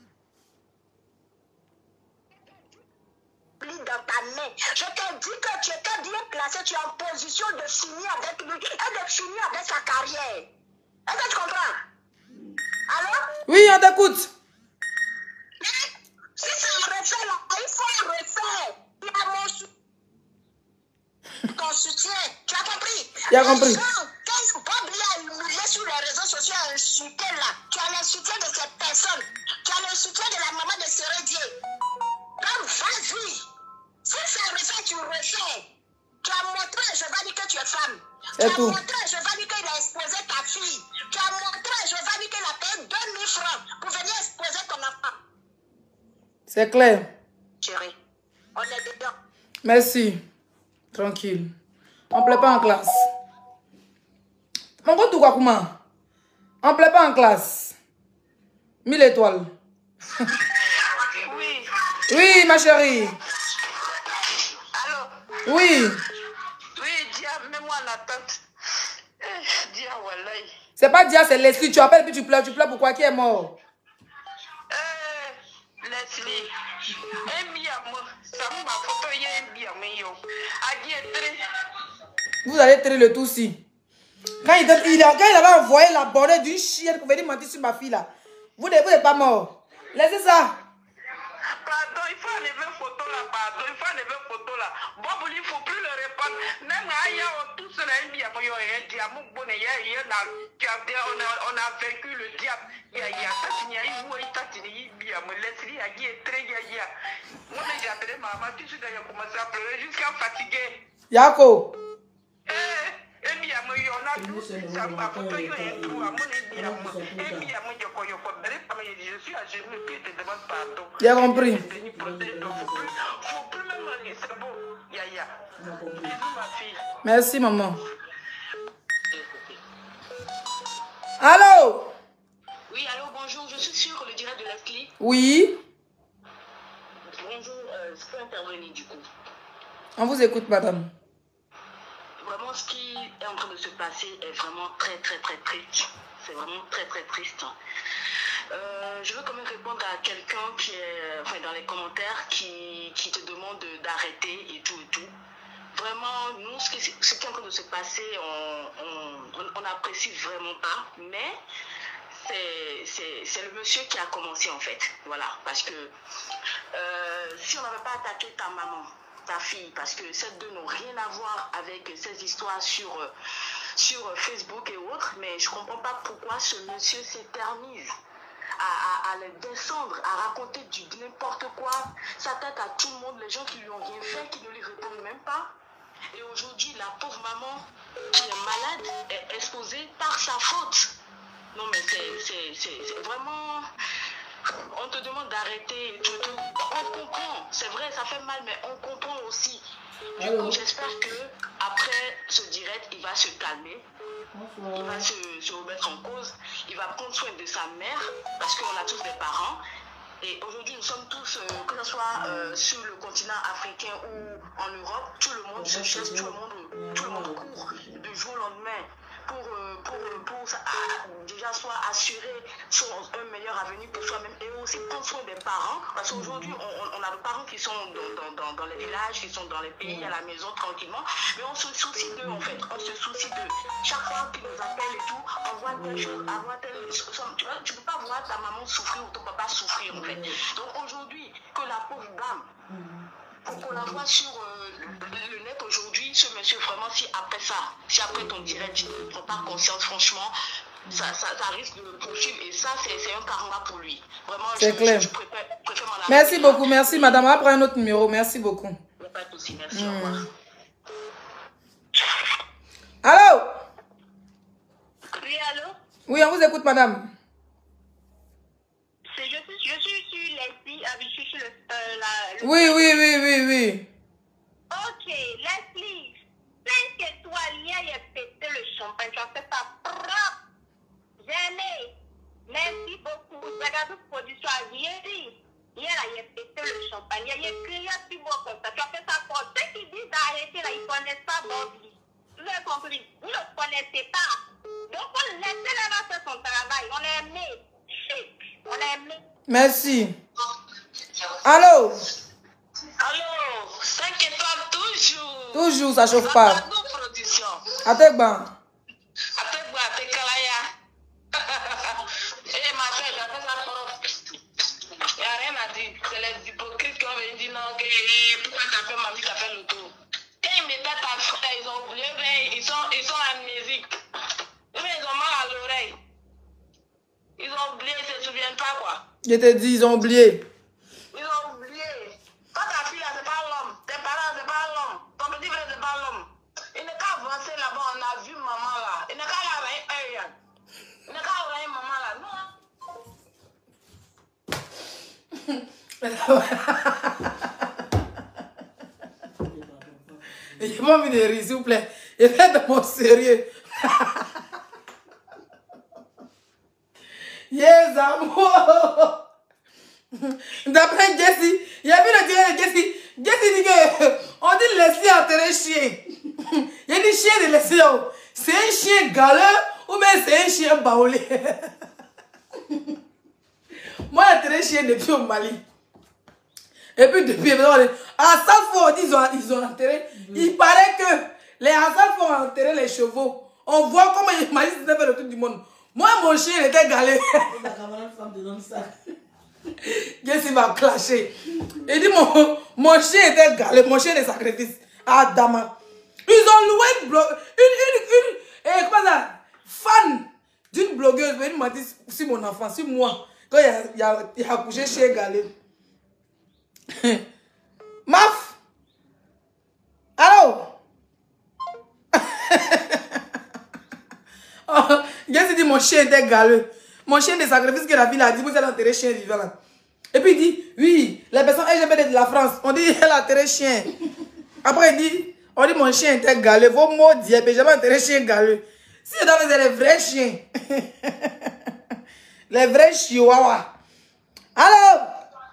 S5: pli dans ta main. Je t'ai dit que tu étais bien placé. Tu es en position de finir avec lui et de finir avec sa carrière. Est-ce que tu comprends? Allô?
S1: Oui, on t'écoute.
S5: Si ça refait là, il faut refaire. Il y a mon soutien. Ton soutien, tu as compris?
S1: Tu as compris.
S5: Les gens, quand Bob a humilié sur les réseaux sociaux, a insulté là, tu as le soutien de cette personne, tu as le soutien de la maman de Sérédier. Donc vas-y, si ça refait, tu refais. Tu as montré, je vais dire que tu es femme. Tu as
S1: tout.
S5: montré, je vais dire qu'il a exposé ta fille. Tu as montré, je vais dire qu'il a payé deux mille francs pour venir exposer ton enfant.
S1: C'est clair.
S5: Chérie, on est dedans.
S1: Merci. Tranquille. On ne plaît pas en classe. Mon gros tout quoi comment? On ne plaît pas en classe. Mille étoiles.
S5: Oui.
S1: Oui, ma chérie.
S5: Allô?
S1: Oui.
S5: Oui, Dia, mets-moi en attente. Eh, Dia, wallahi.
S1: C'est pas Dia, c'est Leslie. Tu appelles puis tu pleures. Tu pleures pourquoi? Qui est mort?
S5: Eh, Leslie. Eh, mi amor. Ça m'a photo, il y a un bien meilleur. Adi est très.
S1: Vous allez traiter le tout si. Quand il, il, a, quand il avait envoyé la bordée d'une chienne pour venir mentir sur ma fille là, vous n'êtes pas mort. Laissez ça.
S5: Pardon, il faut enlever photo là, pardon, il faut enlever photo là. Bon, il ne faut plus le répondre. Même Aya, tout cela est bien. On a vaincu le diable. Il y a il y a eu bien. Leslie a dit très bien. Moi, j'ai appelé maman, tout de suite, elle a commencé à pleurer jusqu'à fatiguer.
S1: Yako.
S5: Eh, eh bien, moi, on a tout. Ça m'a photo, il y a tout. Eh bien, moi, je suis à genoux et je te demande pardon.
S1: Il a compris.
S5: Faut plus même aller, c'est bon. Yaya. Bisous, ma fille.
S1: Merci, maman. Allô?
S5: Oui, allô, bonjour. Je suis sûre que le direct de Leslie.
S1: Oui.
S5: Bonjour, euh, je peux intervenir du coup.
S1: On vous écoute, madame.
S5: Vraiment, ce qui est en train de se passer est vraiment très, très, très triste. C'est vraiment très, très triste. Euh, je veux quand même répondre à quelqu'un qui est enfin, dans les commentaires qui, qui te demande d'arrêter et tout et tout. Vraiment, nous, ce qui, ce qui est en train de se passer, on n'apprécie vraiment pas. Mais c'est le monsieur qui a commencé en fait. Voilà, parce que euh, si on n'avait pas attaqué ta maman, ta fille, parce que ces deux n'ont rien à voir avec ces histoires sur, sur Facebook et autres, mais je ne comprends pas pourquoi ce monsieur s'éternise à, à, à les descendre, à raconter du n'importe quoi, s'attaque à tout le monde, les gens qui lui ont rien fait, qui ne lui répondent même pas. Et aujourd'hui, la pauvre maman qui est malade est exposée par sa faute. Non mais c'est vraiment... On te demande d'arrêter, on comprend, c'est vrai, ça fait mal, mais on comprend aussi. Du coup, j'espère que après ce direct, il va se calmer, il va se, se remettre en cause, il va prendre soin de sa mère, parce qu'on a tous des parents. Et aujourd'hui, nous sommes tous, euh, que ce soit euh, sur le continent africain ou en Europe, tout le monde se cherche, tout le monde, tout le monde court de jour au lendemain pour, euh, pour, pour, pour euh, déjà soit assurer son, un meilleur avenir pour soi-même et aussi prendre soin des parents. Parce qu'aujourd'hui, on, on a des parents qui sont dans, dans, dans les villages, qui sont dans les pays, à la maison, tranquillement. Mais on se soucie d'eux, en fait. On se soucie d'eux. Chaque fois qu'ils nous appellent et tout, on voit telle chose, on voit telle chose. Tu vois, tu ne peux pas voir ta maman souffrir ou ton papa souffrir, en fait. Donc aujourd'hui, que la pauvre dame, pour qu'on la voit sur euh, le, le net aujourd'hui, ce monsieur, vraiment, si après ça, si après ton direct, tu ne prends pas conscience, franchement, ça, ça, ça risque de le poursuivre et ça, c'est un karma pour lui. Vraiment, je,
S1: clair.
S5: je, je préfère, préfère m'en
S1: Merci beaucoup, merci madame. On va prendre un autre numéro, merci beaucoup.
S5: Il n'y a pas de souci, merci,
S1: mmh.
S5: au revoir.
S1: Allô? Oui, on vous écoute, madame.
S5: C'est, je, suis, je suis sur Leslie, euh, je suis sur le... Euh, la, le
S1: Oui, oui, oui, oui, oui.
S5: Ok, Leslie, cinq étoiles, hier, il a pété le champagne, tu as fait ça propre. Jamais. Merci beaucoup. Regarde le produit sur la vie. Hier, là, il a pété le champagne. Il a crié à plus beau comme ça. Tu as fait ça pour ceux qui disent d'arrêter, là, ils ne connaissent pas Bobby. Vous avez compris? Vous ne le connaissez pas. Donc, on laisse là faire son travail. On l'a aimé. Chic. On l'a aimé.
S1: Merci. Allô?
S4: Allô, cinq étoiles toujours.
S1: Toujours, ça chauffe pas.
S4: Pardon, production.
S1: Attends, ben.
S4: Attends, bon, t'es calaya. Eh, ma soeur, j'ai fait ça propre. Il n'y a rien à dire. C'est les hypocrites qui ont venu dire non, que eh, pourquoi t'as fait mamie, t'as fait le tour. Quand ils mettaient ta frère, ils ont oublié, ben, ils sont, ils sont amnésiques. Eh bien, ils ont mal à l'oreille. Ils ont oublié, ils ne se souviennent pas, quoi.
S1: Je te dis, ils ont oublié.
S4: Ils ont oublié. Quand ta fille là, c'est pas l'homme. Tes parents, c'est pas l'homme. Ton petit frère, c'est pas l'homme. Il n'est qu'à avancer là-bas, on a vu maman là. Il n'est qu'à la reine, hey, il n'est qu'à la reine maman là. Non.
S1: J'ai pas envie de rire, s'il vous plaît. Il fait de mon sérieux. Yes, amour. D'après Jessie, il y a vu le tiré de Jessie. Jessie dit que on dit laisser enterrer chien. Il y a dit chien de laisser. C'est un chien galeux ou bien c'est un chien baoulé. Moi, j'ai enterré chien depuis au Mali. Et puis depuis, à chaque fois, ils ont, ils ont enterré. Il paraît que les Hassans font enterrer les chevaux. On voit comment les Mali s'étaient fait le tour du monde. Moi, mon chien il était galé. Jessie va clasher. Il dit mon, mon chien était galé, mon chien de sacrifice. Ah, Dama. Ils ont loué une blogueuse, une, une, une, et comment ça, fan d'une blogueuse. Il m'a dit, si mon enfant, si moi, quand il a, il a, il a couché chien galé. Maf. Allô? Oh, Jessie dit mon chien était galeux. Mon chien de sacrifice que la ville a dit, vous allez enterrer chien vivant là. Et puis il dit, oui, les personnes L G B T de la France, on dit, elle a enterré chien. Après il dit, on dit mon chien était galeux. Vos mots disent, mais j'ai pas enterré chien galeux. Si c'est dans les vrais chiens. Les vrais chihuahuas. Allô?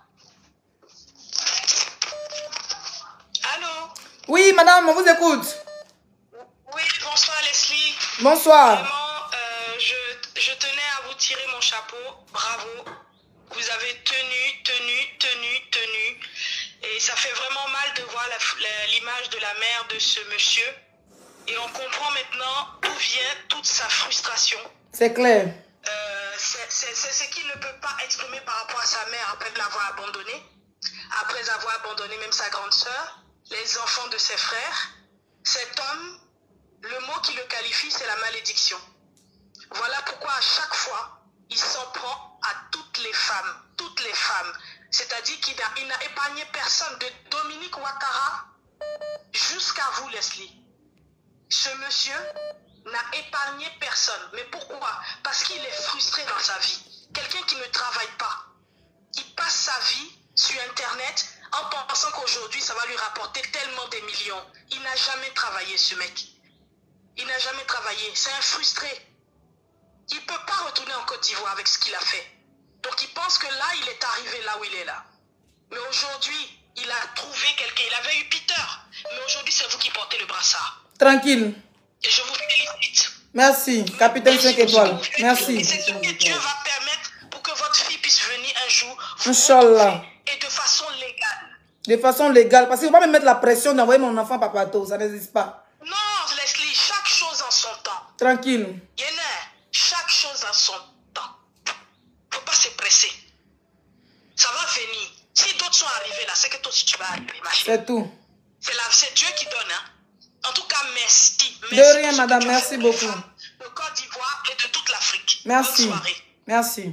S4: Allô?
S1: Oui, madame, on vous écoute.
S4: Oui, bonsoir Leslie.
S1: Bonsoir.
S4: Vraiment, euh, je, je tenais à vous tirer mon chapeau. Bravo. Vous avez tenu, tenu, tenu, tenu. Et ça fait vraiment mal de voir l'image de la mère de ce monsieur. Et on comprend maintenant d'où vient toute sa frustration.
S1: C'est clair.
S4: Euh, c'est ce qu'il ne peut pas exprimer par rapport à sa mère après l'avoir abandonné. Après avoir abandonné même sa grande sœur, les enfants de ses frères. Cet homme, le mot qui le qualifie, c'est la malédiction. Voilà pourquoi à chaque fois, il s'en prend à toutes les femmes. Toutes les femmes. C'est-à-dire qu'il n'a épargné personne, de Dominique Ouattara jusqu'à vous, Leslie. Ce monsieur n'a épargné personne. Mais pourquoi? Parce qu'il est frustré dans sa vie. Quelqu'un qui ne travaille pas. Il passe sa vie sur Internet en pensant qu'aujourd'hui, ça va lui rapporter tellement des millions. Il n'a jamais travaillé, ce mec. Il n'a jamais travaillé. C'est un frustré. Il ne peut pas retourner en Côte d'Ivoire avec ce qu'il a fait. Donc il pense que là, il est arrivé là où il est là. Mais aujourd'hui, il a trouvé quelqu'un. Il avait eu Peter. Mais aujourd'hui, c'est vous qui portez le brassard.
S1: Tranquille.
S4: Et je vous félicite.
S1: Merci, capitaine cinq étoiles. Merci.
S4: Et c'est ce que Dieu va permettre pour que votre fille puisse venir un jour.
S1: Inch'Allah.
S4: Et de façon légale.
S1: De façon légale. Parce qu'il ne faut pas me mettre la pression d'envoyer mon enfant à Papato. Ça n'existe pas.
S4: Non, Leslie, chaque chose en son temps.
S1: Tranquille.
S4: Yéna, chaque chose en son temps. Il ne faut pas se presser. Ça va venir. Si d'autres sont arrivés là, c'est que toi aussi tu vas arriver, ma chérie.
S1: C'est tout.
S4: C'est Dieu qui donne. Hein? En tout cas, merci. merci
S1: De rien, madame. Merci beaucoup.
S4: De Côte d'Ivoire et de toute l'Afrique.
S1: Merci.
S4: Bonne soirée.
S1: Merci.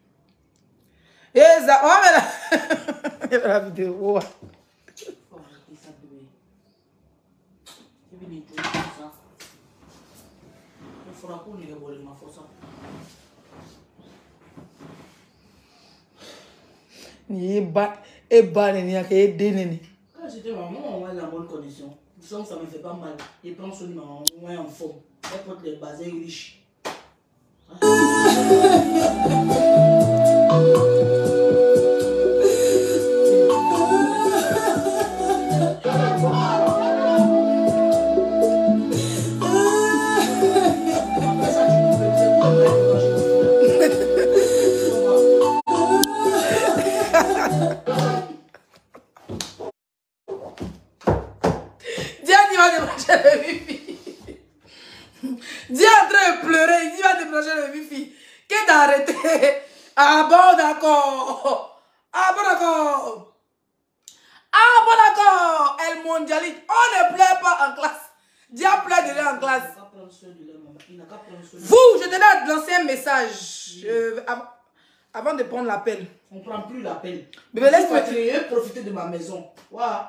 S1: Et ça, on va mettre la vidéo.
S3: faudra qu'on y ait ma force.
S1: Ni ba et ba ni a que dénene.
S3: Quand j'étais maman, on est en bonne condition. Du sens ça me fait pas mal. Il prend son maman, on est en forme. Elle porte les bases riches.
S1: Dieu est en train de pleurer, il dit va débrancher le wifi. Qu'est-ce d'arrêter? Ah bon d'accord. Ah bon d'accord. Ah bon d'accord. Elle mondialise. On ne pleure pas en classe. Dieu pleure déjà en classe. Vous, je tenais à lancer un message euh, av avant de prendre l'appel.
S3: On ne prend plus l'appel.
S1: Bébé, laisse-moi
S3: profiter de ma maison. Voilà.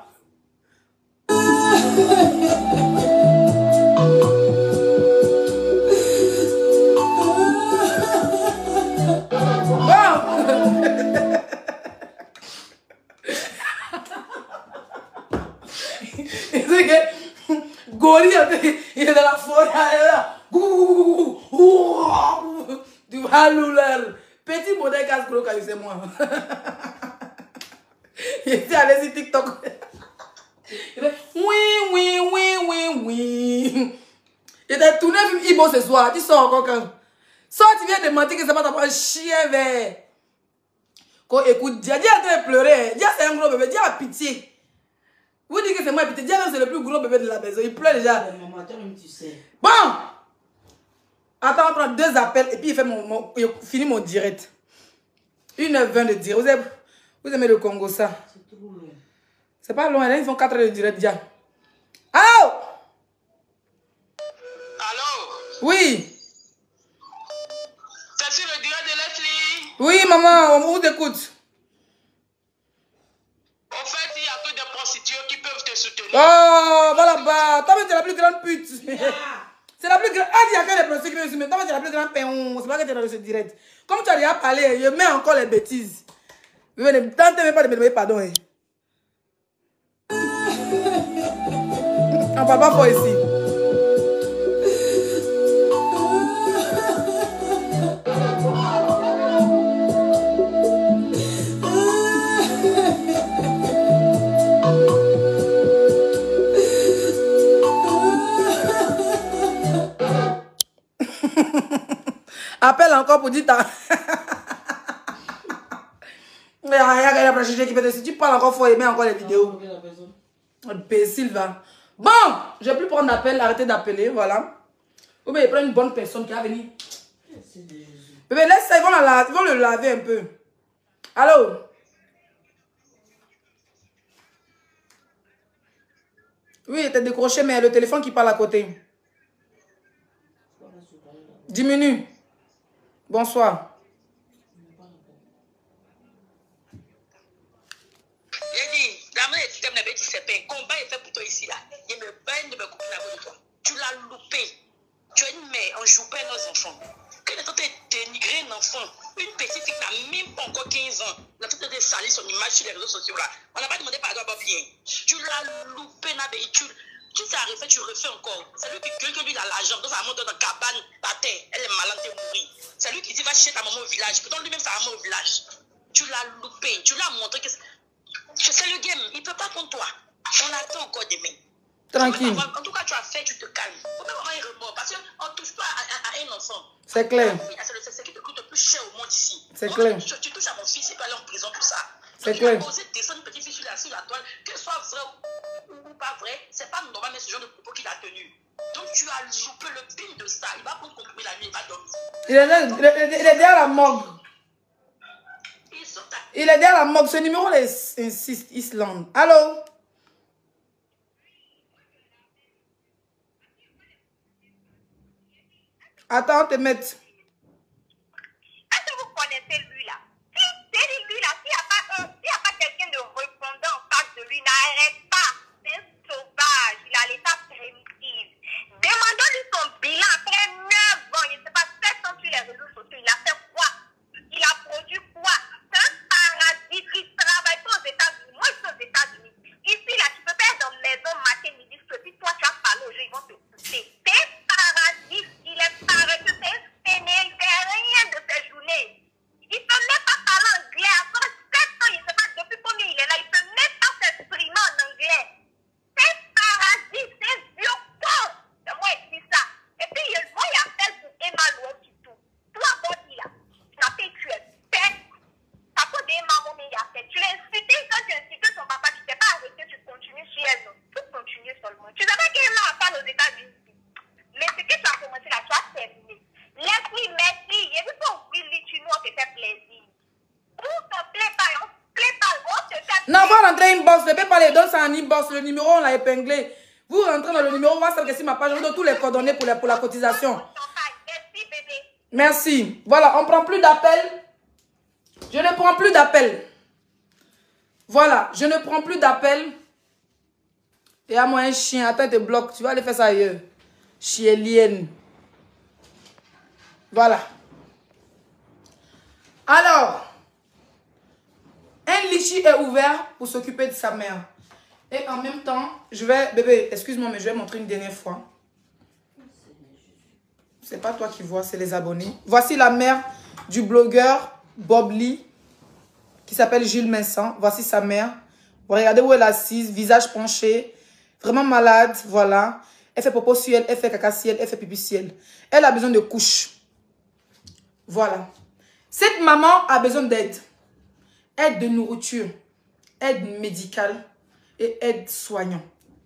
S1: Goli, il est dans la forêt, là. Tu vas louler. Petit modèle casse-gros quand c'est moi. Il était allé sur TikTok. Il dit oui, oui, oui, oui, oui. Il était tourné film Ibo ce soir. Tu sors encore quand? Sors, tu viens de mentir que c'est pas ta chien vert. Quand écoute, Dia, Dia est en train de pleurer. Dia, c'est un gros bébé. Dia a pitié. Vous dites que c'est moi pitié. Dia, c'est le plus gros bébé de la maison. Il pleure déjà.
S3: Maman, toi-même, tu sais.
S1: Bon. Attends, on prend deux appels et puis il fait mon, mon il finit mon direct. une heure vingt de direct. Vous aimez, vous aimez le Congo, ça?
S3: C'est trop long.
S1: C'est pas loin, là, ils font quatre heures de direct déjà. Allô?
S4: Allô?
S1: Oui.
S4: C'est sur le direct de Leslie?
S1: Oui, maman, on vous écoute.
S4: Au fait, il y a que des prostituées qui peuvent te soutenir.
S1: Oh, voilà, bah, toi, tu es la plus grande pute. C'est la plus grande. Ah, il y a que les prostituées qui me soumettent. Toi, tu es la plus grande péon. C'est pas que tu es dans ce direct. Comme tu as déjà parlé, je mets encore les bêtises. Venez, tentez même pas de me demander pardon. Hein. On parle pas fort ici. Appelle encore pour dire ta... Si tu parles encore, il faut aimer encore les vidéos. Imbécile, va. Bon, je vais plus prendre d'appel, arrêtez d'appeler, voilà. Ou bien il prend une bonne personne qui va venir. Bébé, laisse ça, ils vont, la, ils vont le laver un peu. Allô? Oui, t'es décroché, mais le téléphone qui parle à côté. Diminue. Bonsoir.
S4: J'ai dit, la main est système de bêtise, c'est pas un combat est fait pour toi ici là. Il me baigne de me couper la voix de toi. Tu l'as loupé. Tu es une mère, on joue pas nos enfants. Quand on est dénigrer un enfant, une petite fille qui n'a même pas encore quinze ans, on a tout été sali son image sur les réseaux sociaux là. On n'a pas demandé pardon à Bob bien. Tu l'as loupé, Nabé. Tu, tu t'es refait, tu refais encore. C'est lui qui gueule que lui il a l'argent, donc ça monte dans la cabane, la terre, elle est malade, elle mourir. C'est lui qui dit va chercher ta maman au village. Pourtant lui-même sa maman au village. Tu l'as loupé, tu l'as montré que c'est le game, il ne peut pas contre toi. On attend encore demain.
S1: Tranquille.
S4: En tout cas, tu as fait, tu te calmes. Il faut même avoir un remords parce qu'on ne touche pas à, à, à un enfant.
S1: C'est clair.
S4: C'est ce qui te coûte le plus cher au monde ici.
S1: C'est clair.
S4: Tu, tu touches à mon fils, il peut aller en prison, tout ça.
S1: C'est clair.
S4: Tu as osé descendre une petite fille sur la, sur la toile, qu'elle soit vraie ou, ou pas vraie, c'est pas normal, mais ce genre de propos qu'il a tenu. Donc tu as loupé le pin de ça. Il va prendre compromis la nuit, il va dormir.
S1: Il est, il est, il est derrière la morgue. Il est derrière la morgue. Ce numéro est insiste, Islande. Allô? Attends, te mettre.
S6: Est-ce que vous connaissez lui là? Si c'est lui là, s'il n'y a pas, un, s'il y a pas quelqu'un de répondant en face de lui, n'arrête pas. C'est un sauvage. Il a l'état primitif. Demandons-lui son bilan après neuf Tu savais qu'il m'a affaire aux États-Unis. Mais ce que tu as commencé là, tu as terminé. Laisse-lui, merci. Et puis pour lui, tu nous, on te fait plaisir. On te plaît pas, on te plaît pas, on te fait plaisir.
S1: Non, va rentrer inbox. Ne peux pas les donner ça en inbox. Le numéro, on l'a épinglé. Vous rentrez dans le numéro, on va savoir que c'est ma page. Je vous donne tous les coordonnées pour la, pour la cotisation.
S6: Merci, bébé.
S1: Merci. Voilà, on ne prend plus d'appels. Je ne prends plus d'appels. Voilà, je ne prends plus d'appels. Et à moi, un chien, attends, te bloque. Tu vas aller faire ça ailleurs. Chielienne. Voilà. Alors, un litchi est ouvert pour s'occuper de sa mère. Et en même temps, je vais... Bébé, excuse-moi, mais je vais montrer une dernière fois. C'est pas toi qui vois, c'est les abonnés. Voici la mère du blogueur Bob Lee, qui s'appelle Jules Vincent. Voici sa mère. Regardez où elle est assise, visage penché. Vraiment malade, voilà. Elle fait popo sur elle, elle fait caca sur elle, elle fait pipi sur elle. Elle a besoin de couches. Voilà. Cette maman a besoin d'aide. Aide de nourriture, aide médicale et aide soignant.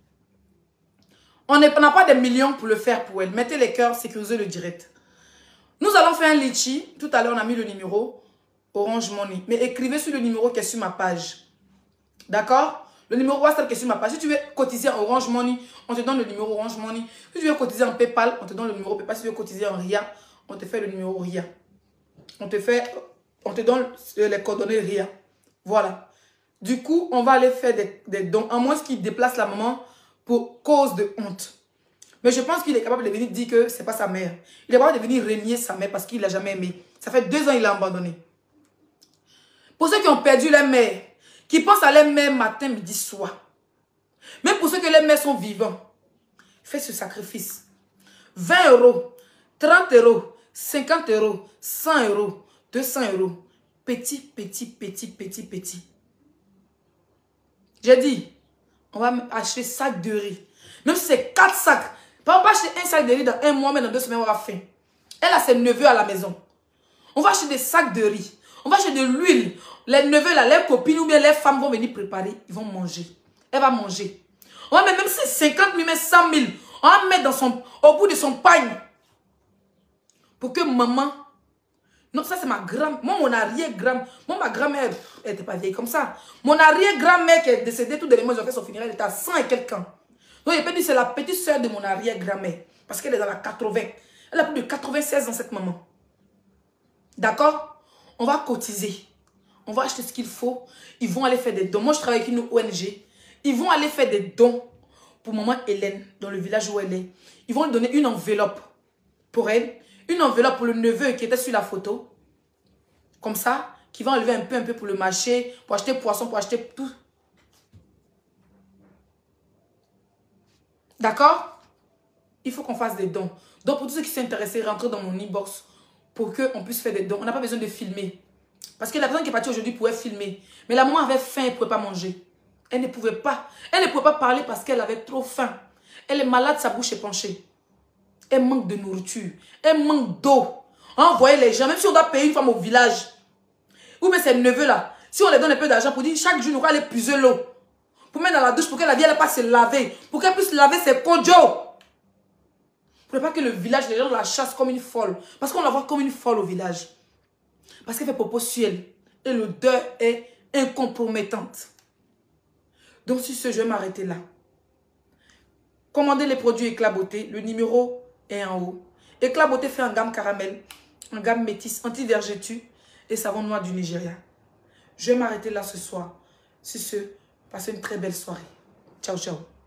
S1: On n'a pas des millions pour le faire pour elle. Mettez les cœurs, sécurisez le direct. Nous allons faire un litchi. Tout à l'heure, on a mis le numéro Orange Money. Mais écrivez sur le numéro qui est sur ma page. D'accord? Le numéro WhatsApp qui est sur ma page. Si tu veux cotiser en Orange Money, on te donne le numéro Orange Money. Si tu veux cotiser en PayPal, on te donne le numéro PayPal. Si tu veux cotiser en R I A, on te fait le numéro R I A. On te fait, on te donne les coordonnées R I A. Voilà. Du coup, on va aller faire des, des dons. À moins qu'il déplace la maman pour cause de honte. Mais je pense qu'il est capable de venir dire que c'est pas sa mère. Il est capable de venir renier sa mère parce qu'il ne l'a jamais aimé. Ça fait deux ans qu'il l'a abandonné. Pour ceux qui ont perdu leur mère, qui pensent à leur mère matin, midi, soir. Même pour ceux que les mères sont vivants, faites ce sacrifice. vingt euros, trente euros, cinquante euros, cent euros, deux cents euros. Petit, petit, petit, petit, petit. J'ai dit, on va acheter sac de riz. Même si c'est quatre sacs. On va acheter un sac de riz dans un mois, mais dans deux semaines, on aura faim. Elle a ses neveux à la maison. On va acheter des sacs de riz. On va acheter de l'huile. Les neveux, là, les copines ou bien les femmes vont venir préparer. Ils vont manger. Elle va manger. On va mettre, même si c'est cinquante mille, cent mille, on va mettre dans son, au bout de son pagne. Pour que maman... Non, ça c'est ma grand-mère. Moi, mon arrière-grand... Moi, ma grand-mère, elle n'était pas vieille comme ça. Mon arrière-grand-mère qui est décédée, tout dernièrement, ils ont fait son funérail, elle était à cent et quelques ans. Donc, il peut dire c'est la petite soeur de mon arrière-grand-mère. Parce qu'elle est dans la quatre-vingts. Elle a plus de quatre-vingt-seize ans, cette maman. D'accord? On va cotiser. On va acheter ce qu'il faut. Ils vont aller faire des dons. Moi, je travaille avec une O N G. Ils vont aller faire des dons pour maman Hélène, dans le village où elle est. Ils vont lui donner une enveloppe pour elle. Une enveloppe pour le neveu qui était sur la photo. Comme ça, qui va enlever un peu, un peu pour le marché, pour acheter poisson, pour acheter tout. D'accord? Il faut qu'on fasse des dons. Donc, pour tous ceux qui sont intéressés, rentrez dans mon inbox pour qu'on puisse faire des dons. On n'a pas besoin de filmer. Parce que la personne qui est partie aujourd'hui pouvait filmer. Mais la maman avait faim, elle ne pouvait pas manger. Elle ne pouvait pas. Elle ne pouvait pas parler parce qu'elle avait trop faim. Elle est malade, sa bouche est penchée. Elle manque de nourriture. Elle manque d'eau. Envoyez les gens, même si on doit payer une femme au village. Ou même ses neveux là. Si on les donne un peu d'argent pour dire chaque jour, on va aller puiser l'eau. Pour mettre dans la douche, pour que la vie elle pas se laver. Pour qu'elle puisse laver ses kodjo. Pour ne pas que le village, les gens la chassent comme une folle. Parce qu'on la voit comme une folle au village. Parce qu'elle fait popo sur elle. Et l'odeur est incompromettante. Donc sur ce, je vais m'arrêter là. Commandez les produits Éclat Beauté. Le numéro est en haut. Éclat Beauté fait en gamme caramel, en gamme métisse, anti-vergeture et savon noir du Nigeria. Je vais m'arrêter là ce soir. Sur ce, passez une très belle soirée. Ciao, ciao.